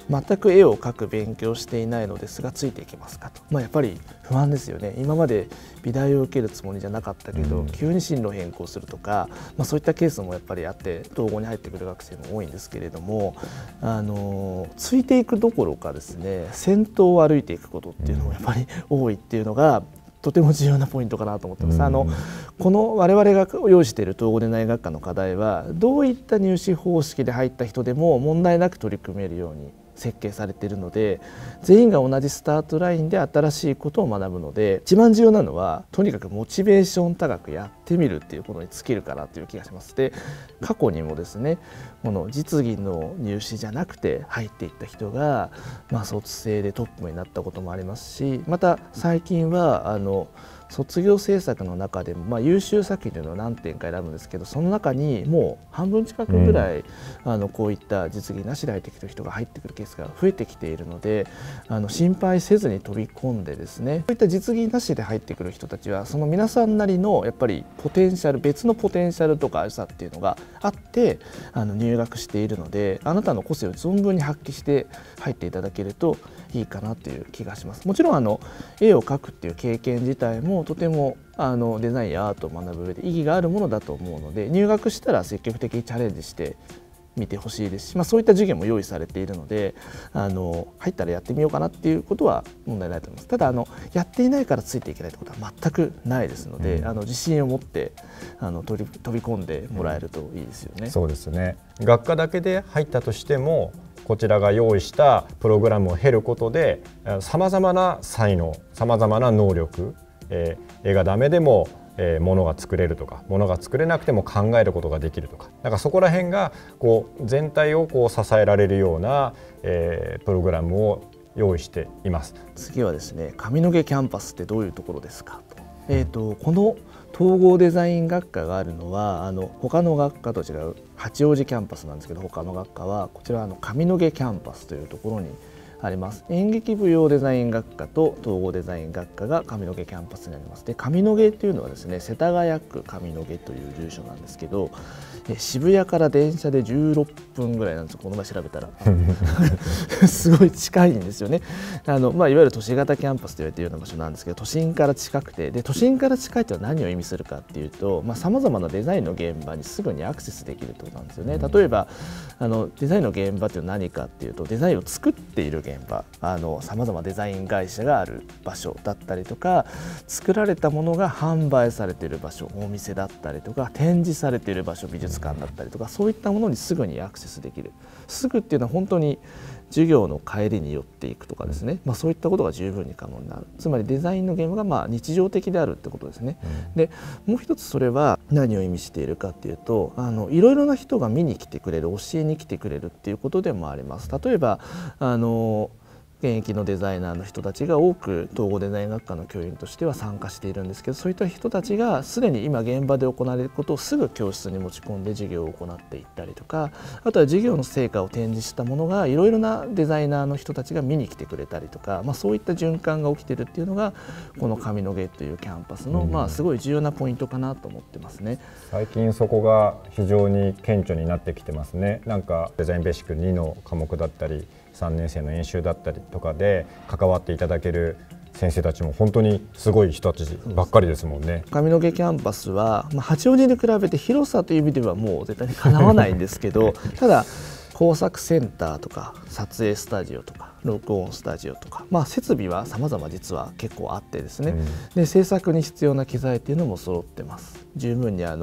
全く絵を描く勉強していないのですがついていけますかと、やっぱり不安ですよね。今まで美大を受けるつもりじゃなかったけど、急に進路変更するとか、そういったケースもやっぱりあって統合に入ってくる学生も多いんですけれども、ついていくどころかですね、先頭を歩いていくことっていうのもやっぱり多いっていうのがとても重要なポイントかなと思ってます。この我々が用意している統合デザイン学科の課題は、どういった入試方式で入った人でも問題なく取り組めるように設計されているので、全員が同じスタートラインで新しいことを学ぶので、一番重要なのはとにかくモチベーション高くやってみるっていうことに尽きるかなという気がします。で、過去にもですね、この実技の入試じゃなくて入っていった人が、卒生でトップになったこともありますし、また最近は卒業制作の中でも、優秀作品というのは何点か選ぶんですけど、その中にもう半分近くぐらい、こういった実技なしで入ってきている人が入ってくるケースが増えてきているので、心配せずに飛び込んでですね、こういった実技なしで入ってくる人たちはその皆さんなりのやっぱりポテンシャル、別のポテンシャルとか良さっていうのがあって入学しているので、あなたの個性を存分に発揮して入っていただけるといいかなという気がします。もちろん絵を描くっていう経験自体もとてもデザインやアートを学ぶ上で意義があるものだと思うので、入学したら積極的にチャレンジしてみてほしいですし、そういった授業も用意されているので、入ったらやってみようかなっていうことは問題ないと思います。ただやっていないからついていけないってことは全くないですので、自信を持って飛び込んでもらえるといいですよね。 そうですね。学科だけで入ったとしても、こちらが用意したプログラムを経ることでさまざまな才能、さまざまな能力、絵がダメでもものが作れるとか、ものが作れなくても考えることができるとか、そこら辺が全体を支えられるようなプログラムを用意しています。 次はですね、上野毛キャンパスってどういうところですかと。この統合デザイン学科があるのは他の学科と違う八王子キャンパスなんですけど、他の学科はこちら上野毛キャンパスというところにあります。演劇舞踊デザイン学科と統合デザイン学科が上野毛キャンパスにあります。で、上野毛というのはですね、世田谷区上野毛という住所なんですけど、渋谷から電車で16分ぐらいなんですよ。この前調べたらすごい近いんですよね。いわゆる都市型キャンパスと言われているような場所なんですけど、都心から近くて、で都心から近いというのは何を意味するかっていうと、さまざまなデザインの現場にすぐにアクセスできるということなんですよね。例えばデザインの現場というのは何かっていうと、デザインを作っている現場、さまざまデザイン会社がある場所だったりとか、作られたものが販売されている場所、お店だったりとか、展示されている場所、美術館だったりとか、そういったものにすぐにアクセスできる。すぐっていうのは本当に授業の帰りに寄っていくとかですね、そういったことが十分に可能になる。つまりデザインの現場が日常的であるってことですね。でもう一つそれは何を意味しているかっていうと、いろいろな人が見に来てくれる、教えに来てくれるっていうことでもあります。例えば現役のデザイナーの人たちが多く統合デザイン学科の教員としては参加しているんですけど、そういった人たちがすでに今現場で行われることをすぐ教室に持ち込んで授業を行っていったりとか、あとは授業の成果を展示したものがいろいろなデザイナーの人たちが見に来てくれたりとか、そういった循環が起きているっていうのがこの上野毛というキャンパスのすごい重要なポイントかなと思ってますね。 最近そこが非常に顕著になってきてますね。デザインベーシック2の科目だったり3年生の演習だったりとかで関わっていただける先生たちも本当にすごい人たちばっかりですもんね。 上野毛キャンパスは、八王子に比べて広さという意味ではもう絶対にかなわないんですけどただ工作センターとか撮影スタジオとか録音スタジオとか、設備は様々実は結構あってですね、で制作に必要な機材っていうのも揃ってます。十分に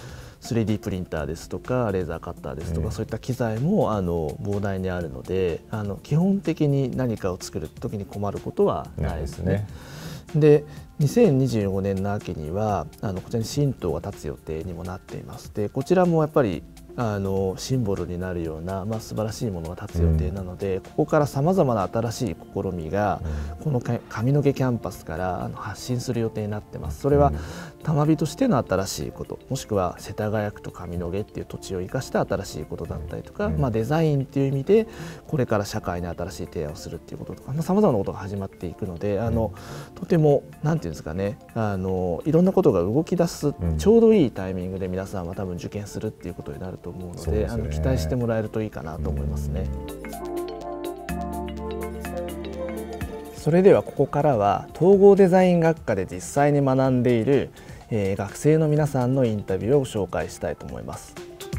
3D プリンターですとかレーザーカッターですとか、そういった機材も膨大にあるので、基本的に何かを作る時に困ることはないですね。で2025年の秋にはこちらに新島が建つ予定にもなっています。でこちらもやっぱりシンボルになるような、素晴らしいものが建つ予定なので、ここからさまざまな新しい試みが、この上野毛キャンパスから発信する予定になってます。それは多摩美としての新しいこと、もしくは世田谷区と上野毛っていう土地を生かした新しいことだったりとか、デザインっていう意味でこれから社会に新しい提案をするっていうこととか、さまざまなことが始まっていくので、とてもなんていうんですかね、いろんなことが動き出すちょうどいいタイミングで皆さんは多分受験するっていうことになると思うので、期待してもらえるといいかなと思いますね。 それではここからは統合デザイン学科で実際に学んでいる、学生の皆さんのインタビューを紹介したいと思います。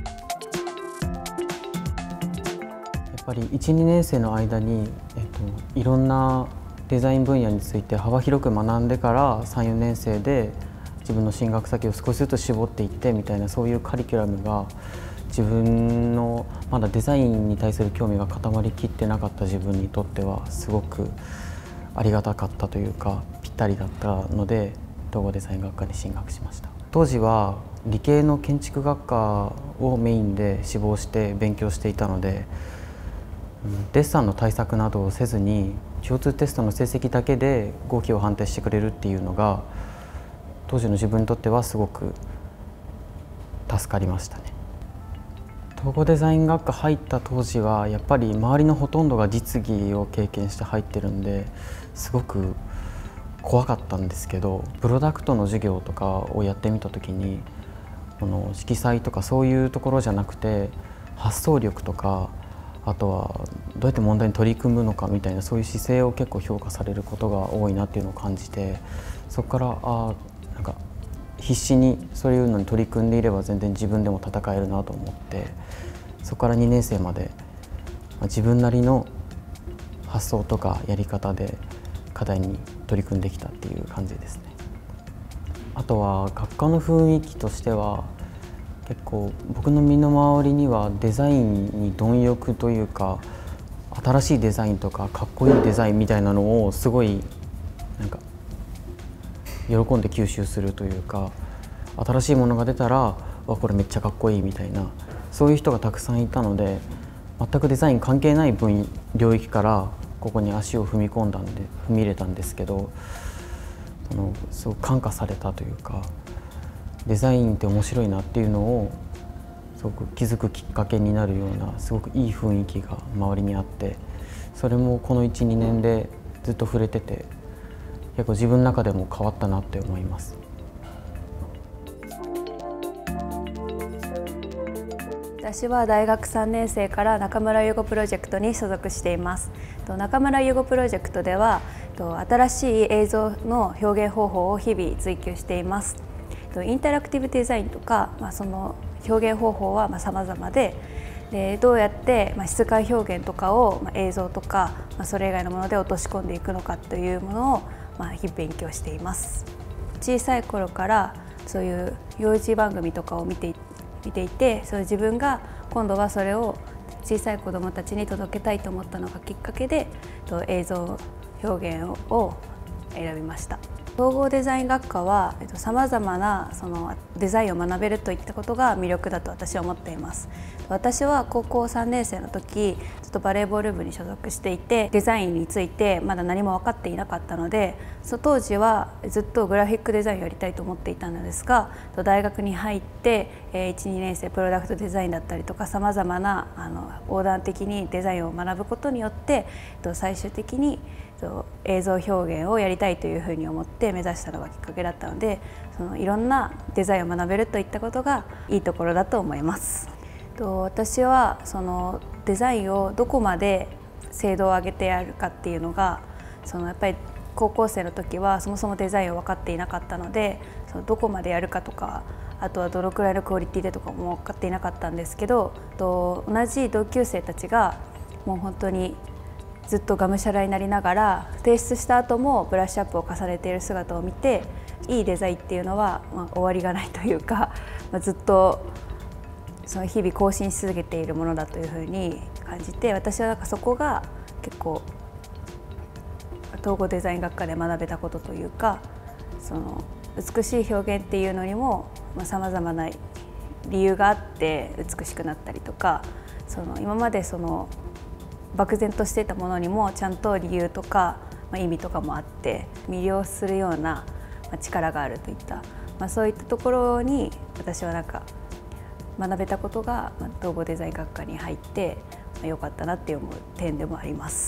やっぱり 1,2 年生の間に、いろんなデザイン分野について幅広く学んでから3、4年生で自分の進学先を少しずつ絞っていってみたいな、そういうカリキュラムが自分のまだデザインに対する興味が固まりきってなかった自分にとってはすごくありがたかったというか、ぴったりだったので統合デザイン学科に進学しました。当時は理系の建築学科をメインで志望して勉強していたので、デッサンの対策などをせずに共通テストの成績だけで合否を判定してくれるっていうのが当時の自分にとってはすごく助かりましたね。統合デザイン学科入った当時はやっぱり周りのほとんどが実技を経験して入ってるんですごく怖かったんですけど、プロダクトの授業とかをやってみた時にこの色彩とかそういうところじゃなくて発想力とか、あとはどうやって問題に取り組むのかみたいな、そういう姿勢を結構評価されることが多いなっていうのを感じて、そこからなんか必死にそういうのに取り組んでいれば全然自分でも戦えるなと思って、そこから2年生まで自分なりの発想とかやり方で課題に取り組んできたっていう感じですね。あとは学科の雰囲気としては結構僕の身の回りにはデザインに貪欲というか、新しいデザインとかかっこいいデザインみたいなのをすごいなんか喜んで吸収するというか、新しいものが出たらこれめっちゃかっこいいみたいな、そういう人がたくさんいたので、全くデザイン関係ない領域からここに足を踏み入れたんですけど、すごく感化されたというか、デザインって面白いなっていうのをすごく気づくきっかけになるようなすごくいい雰囲気が周りにあって、それもこの 1,2 年でずっと触れてて、結構自分の中でも変わったなって思います。 私は大学3年生から中村ゆうごプロジェクトに所属しています。中村ゆうごプロジェクトでは新しい映像の表現方法を日々追求しています。インタラクティブデザインとか、その表現方法は様々で、どうやって質感表現とかを映像とかそれ以外のもので落とし込んでいくのかというものを日々勉強しています。小さい頃からそういう幼児番組とかを見ていて、それ自分が今度はそれを小さい子どもたちに届けたいと思ったのがきっかけで映像表現を選びました。統合デザイン学科はさまざまなそのデザインを学べるといったことが魅力だと私は思っています。私は高校3年生の時ずっとバレーボール部に所属していて、デザインについてまだ何も分かっていなかったので、当時はずっとグラフィックデザインをやりたいと思っていたのですが、大学に入って1、2年生プロダクトデザインだったりとかさまざまな横断的にデザインを学ぶことによって最終的に映像表現をやりたいというふうに思って目指したのがきっかけだったので、いろんなデザインを学べるといったことがいいところだと思います。私はそのデザインをどこまで精度を上げてやるかっていうのがやっぱり高校生の時はそもそもデザインを分かっていなかったので、どこまでやるかとか、あとはどのくらいのクオリティでとかも分かっていなかったんですけど、同じ同級生たちがもう本当にずっとがむしゃらになりながら提出した後もブラッシュアップを重ねている姿を見て、いいデザインっていうのは終わりがないというか、ずっとその日々更新し続けているものだというふうに感じて、私はそこが結構統合デザイン学科で学べたことというか、その美しい表現っていうのにもさまざまな理由があって美しくなったりとか、今まで漠然としていたものにもちゃんと理由とか意味とかもあって魅了するような力があるといった、そういったところに私は学べたことが統合デザイン学科に入って良かったなって思う点でもあります。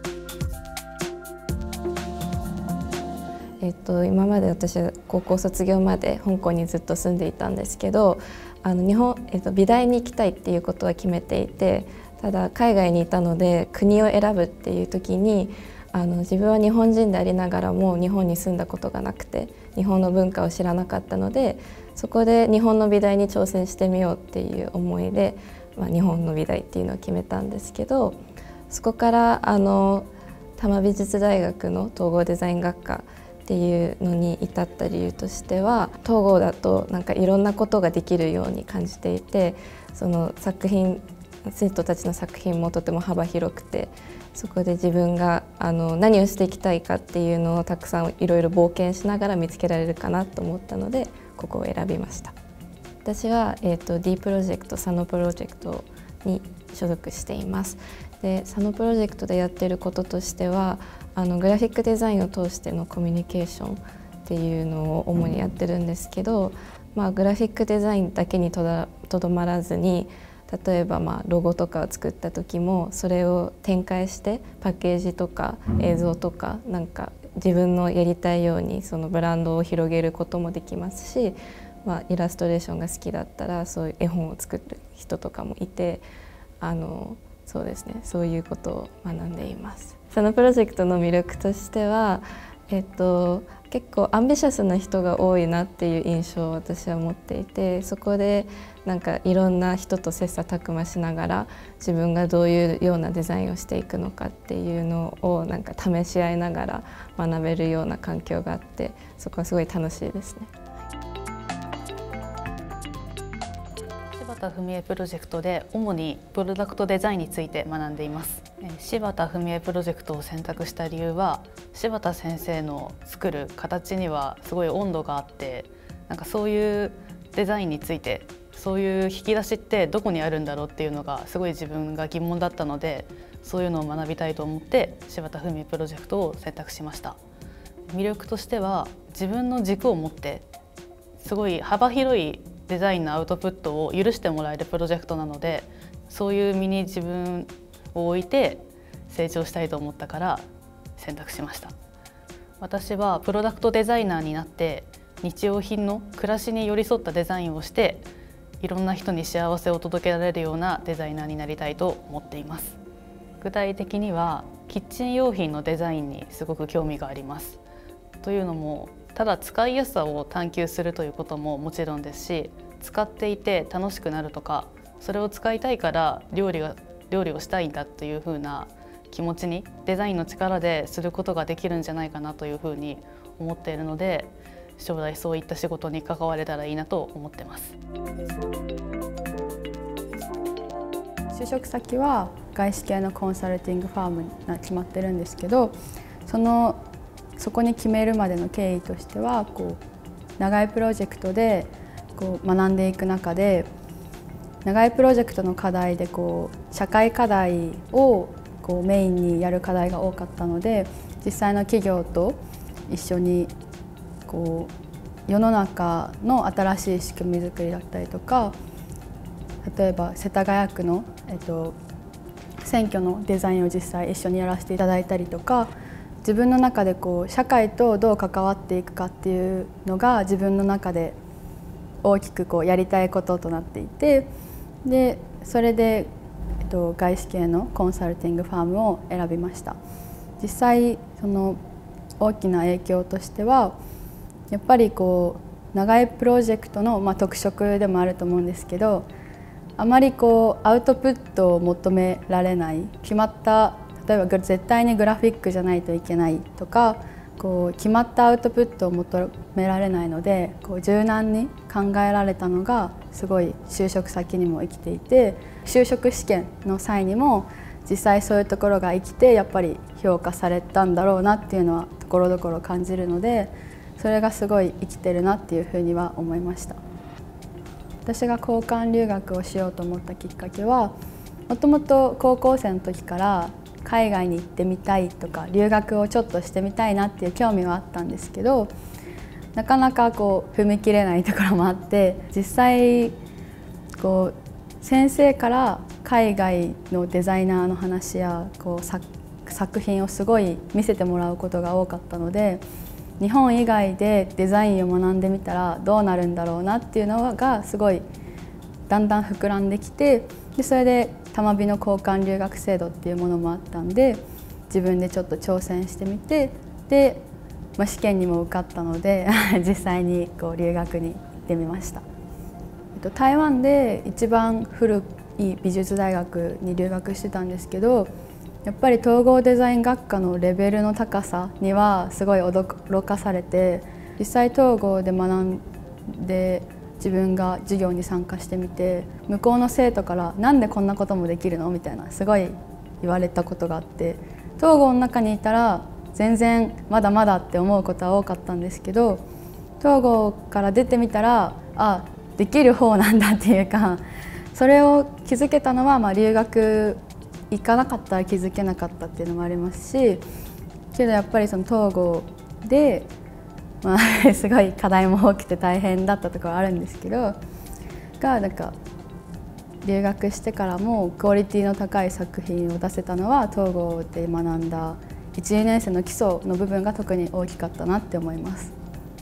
今まで私は高校卒業まで香港にずっと住んでいたんですけど、美大に行きたいっていうことは決めていて、ただ海外にいたので国を選ぶっていう時に自分は日本人でありながらも日本に住んだことがなくて日本の文化を知らなかったので、そこで日本の美大に挑戦してみようっていう思いで、日本の美大っていうのを決めたんですけど、そこから多摩美術大学の統合デザイン学科っていうのに至った理由としては、統合だとなんかいろんなことができるように感じていて、その作品生徒たちの作品もとても幅広くて、そこで自分が何をしていきたいかっていうのをたくさんいろいろ冒険しながら見つけられるかなと思ったのでここを選びました。私は、D プロジェクト佐野プロジェクトに所属しています。で佐野プロジェクトでやっていることとしてはグラフィックデザインを通してのコミュニケーションっていうのを主にやってるんですけど、グラフィックデザインだけにとどまらずに、例えばロゴとかを作った時もそれを展開してパッケージとか映像とかなんか自分のやりたいようにそのブランドを広げることもできますし、イラストレーションが好きだったらそういう絵本を作る人とかもいて、そうですね、そういうことを学んでいます。そのプロジェクトの魅力としては、結構アンビシャスな人が多いなっていう印象を私は持っていて、そこでなんかいろんな人と切磋琢磨しながら自分がどういうようなデザインをしていくのかっていうのをなんか試し合いながら学べるような環境があって、そこはすごい楽しいですね。 柴田文江プロジェクトで主にプロダクトデザインについて学んでいます。柴田文江プロジェクトを選択した理由は、柴田先生の作る形にはすごい温度があって、なんかそういうデザインについてそういう引き出しってどこにあるんだろうっていうのがすごい自分が疑問だったので、そういうのを学びたいと思って柴田文江プロジェクトを選択しました。魅力としては自分の軸を持ってすごい幅広いデザインのアウトプットを許してもらえるプロジェクトなので、そういう身に自分を置いて成長したいと思ったから選択しました。私はプロダクトデザイナーになって日用品の暮らしに寄り添ったデザインをしていろんな人に幸せを届けられるようなデザイナーになりたいと思っています。具体的にはキッチン用品のデザインにすごく興味があります。というのもただ使いやすさを探求するということももちろんですし、使っていて楽しくなるとか、それを使いたいから料理をしたいんだというふうな気持ちにデザインの力ですることができるんじゃないかなというふうに思っているので、将来そういった仕事に関われたらいいなと思ってます。 就職先は外資系のコンサルティングファームが決まってるんですけど、そこに決めるまでの経緯としては長いプロジェクトで学んでいく中で、長いプロジェクトの課題で社会課題をメインにやる課題が多かったので、実際の企業と一緒に世の中の新しい仕組み作りだったりとか、例えば世田谷区の、選挙のデザインを実際一緒にやらせていただいたりとか、自分の中で社会とどう関わっていくかっていうのが自分の中で大きくやりたいこととなっていて、でそれで、外資系のコンサルティングファームを選びました。実際その大きな影響としてはやっぱり長いプロジェクトの、特色でもあると思うんですけど、あまりアウトプットを求められない、決まった例えば絶対にグラフィックじゃないといけないとか決まったアウトプットを求められないので柔軟に考えられたのがすごい就職先にも生きていて、就職試験の際にも実際そういうところが生きてやっぱり評価されたんだろうなっていうのはところどころ感じるので、それがすごい生きてるなっていうふうには思いました。私が交換留学をしようと思ったきっかけは、もともと高校生の時から海外に行ってみたいとか留学をちょっとしてみたいなっていう興味はあったんですけど、なかなか踏み切れないところもあって、実際先生から海外のデザイナーの話や作品をすごい見せてもらうことが多かったので、日本以外でデザインを学んでみたらどうなるんだろうなっていうのがすごいだんだん膨らんできて、それで多摩美の交換留学制度っていうものもあったんで、 自分でちょっと挑戦してみて、で、試験にも受かったので実際に留学に行ってみました。台湾で一番古い美術大学に留学してたんですけど、やっぱり統合デザイン学科のレベルの高さにはすごい驚かされて、実際統合で学んで自分が授業に参加してみて、向こうの生徒から「なんでこんなこともできるの?」みたいなすごい言われたことがあって、統合の中にいたら全然まだまだって思うことは多かったんですけど、統合から出てみたらできる方なんだっていうか、それを気づけたのは、留学行かなかったら気づけなかったっていうのもありますし、けどやっぱりその統合ですごい課題も多くて大変だったところはあるんですけど、なんか留学してからもクオリティの高い作品を出せたのは統合で学んだ1、2年生の基礎の部分が特に大きかったなって思います。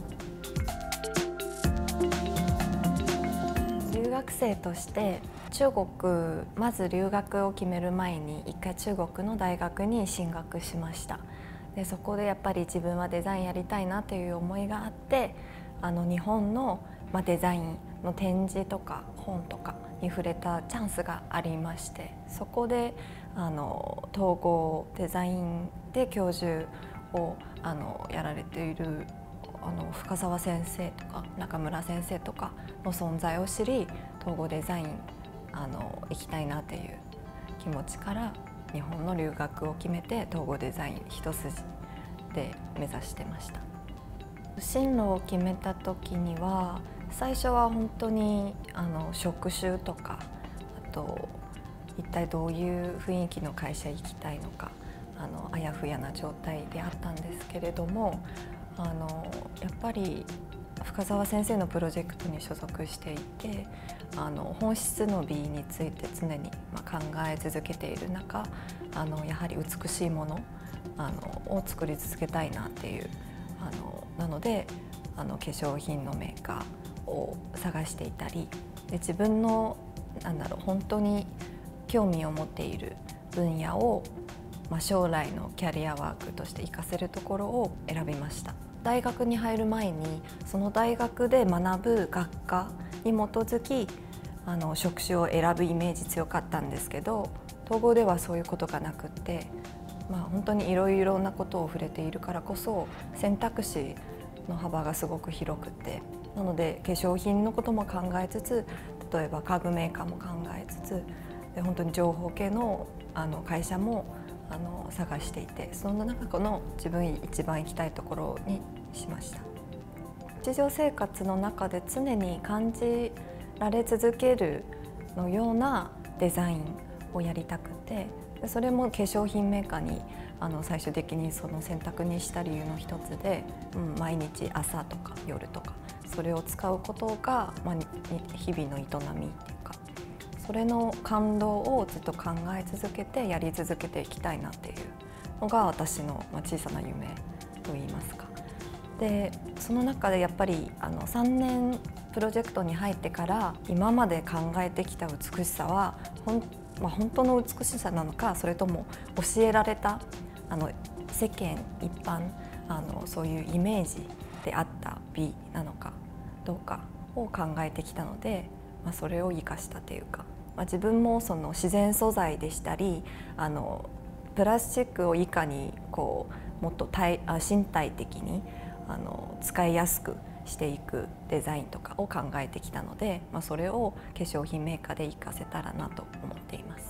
留学生として中国、まず留学を決める前に一回中国の大学に進学しました。でそこでやっぱり自分はデザインやりたいなという思いがあって、日本のデザインの展示とか本とかに触れたチャンスがありまして、そこで統合デザインで教授をやられている深澤先生とか中村先生とかの存在を知り、統合デザイン行きたいなという気持ちから日本の留学を決めて統合デザイン一筋で目指してました。進路を決めた時には最初は本当に職種とか、あと一体どういう雰囲気の会社行きたいのかあやふやな状態であったんですけれども、やっぱり深澤先生のプロジェクトに所属していて、本質の美について常に考え続けている中、やはり美しいものを作り続けたいなっていうなので化粧品のメーカーを探していたりで、自分の本当に興味を持っている分野を、将来のキャリアワークとして活かせるところを選びました。大学に入る前にその大学で学ぶ学科に基づき職種を選ぶイメージ強かったんですけど、統合ではそういうことがなくって、本当にいろいろなことを触れているからこそ選択肢の幅がすごく広くて、なので化粧品のことも考えつつ、例えば家具メーカーも考えつつで、本当に情報系の会社も探していて、その中の自分一番行きたいところにしました。日常生活の中で常に感じられ続けるのようなデザインをやりたくて、それも化粧品メーカーに最終的にその選択にした理由の一つで、毎日朝とか夜とかそれを使うことが、日々の営みっていうか、それの感動をずっと考え続けてやり続けていきたいなっていうのが私の小さな夢といいますか。でその中でやっぱり3年プロジェクトに入ってから今まで考えてきた美しさは本当の美しさなのか、それとも教えられた世間一般そういうイメージであった美なのかどうかを考えてきたので、それを生かしたというか、自分もその自然素材でしたりプラスチックをいかにもっと身体的に使いやすくしていくデザインとかを考えてきたので、それを化粧品メーカーで活かせたらなと思っています。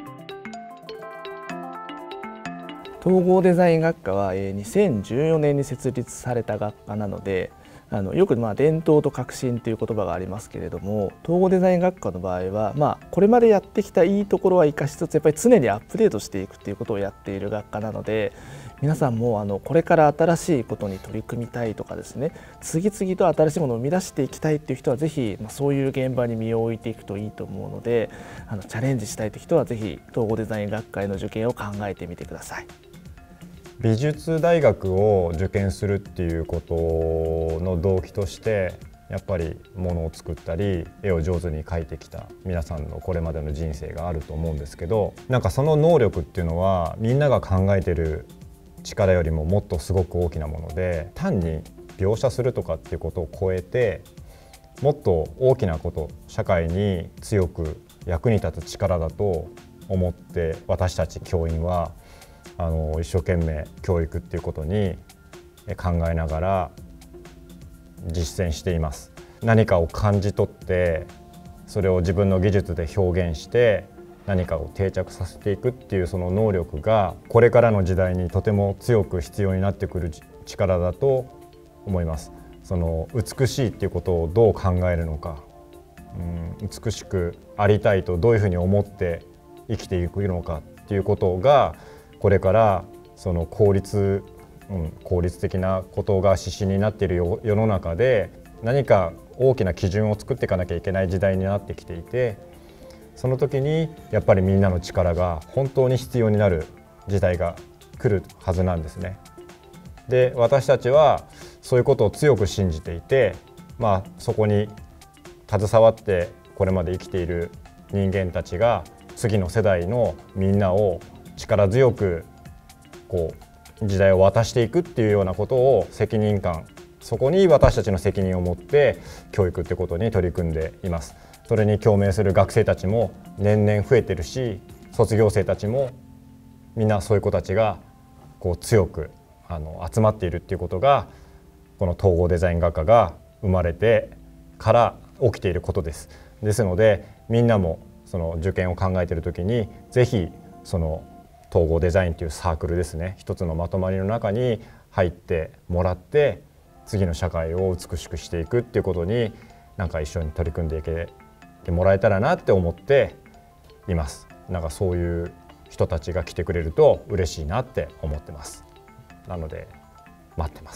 統合デザイン学科は2014年に設立された学科なので、よく伝統と革新という言葉がありますけれども、統合デザイン学科の場合はこれまでやってきたいいところは生かしつつ、やっぱり常にアップデートしていくということをやっている学科なので、皆さんもこれから新しいことに取り組みたいとかですね、次々と新しいものを生み出していきたいという人はぜひそういう現場に身を置いていくといいと思うので、チャレンジしたいという人はぜひ統合デザイン学科への受験を考えてみてください。 美術大学を受験するっていうことの動機としてやっぱりものを作ったり絵を上手に描いてきた皆さんのこれまでの人生があると思うんですけど、なんかその能力っていうのはみんなが考えてる力よりももっとすごく大きなもので、単に描写するとかっていうことを超えてもっと大きなこと、社会に強く役に立つ力だと思って、私たち教員は一生懸命教育っていうことに考えながら実践しています。何かを感じ取ってそれを自分の技術で表現して何かを定着させていくっていうその能力がこれからの時代にとても強く必要になってくる力だと思います。その美しいっていうことをどう考えるのか、美しくありたいとどういうふうに思って生きていくのかっていうことがこれからその効率的なことが指針になっている世の中で何か大きな基準を作っていかなきゃいけない時代になってきていて、その時にやっぱりみんなの力が本当に必要になる時代が来るはずなんですね。で、私たちはそういうことを強く信じていて、そこに携わってこれまで生きている人間たちが次の世代のみんなを力強く時代を渡していくっていうようなことを責任感、そこに私たちの責任を持って教育ってことに取り組んでいます。それに共鳴する学生たちも年々増えてるし、卒業生たちもみんなそういう子たちが強く集まっているっていうことがこの統合デザイン学科が生まれてから起きていることです。ですのでみんなもその受験を考えている時にぜひその統合デザインというサークルですね、一つのまとまりの中に入ってもらって次の社会を美しくしていくっていうことになんか一緒に取り組んでいけてもらえたらなって思っています。なんかそういう人たちが来てくれると嬉しいなって思ってます。なので待ってます。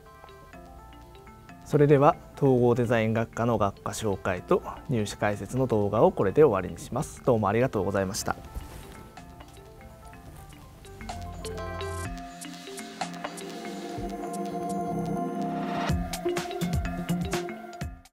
それでは統合デザイン学科の学科紹介と入試解説の動画をこれで終わりにします。どうもありがとうございました。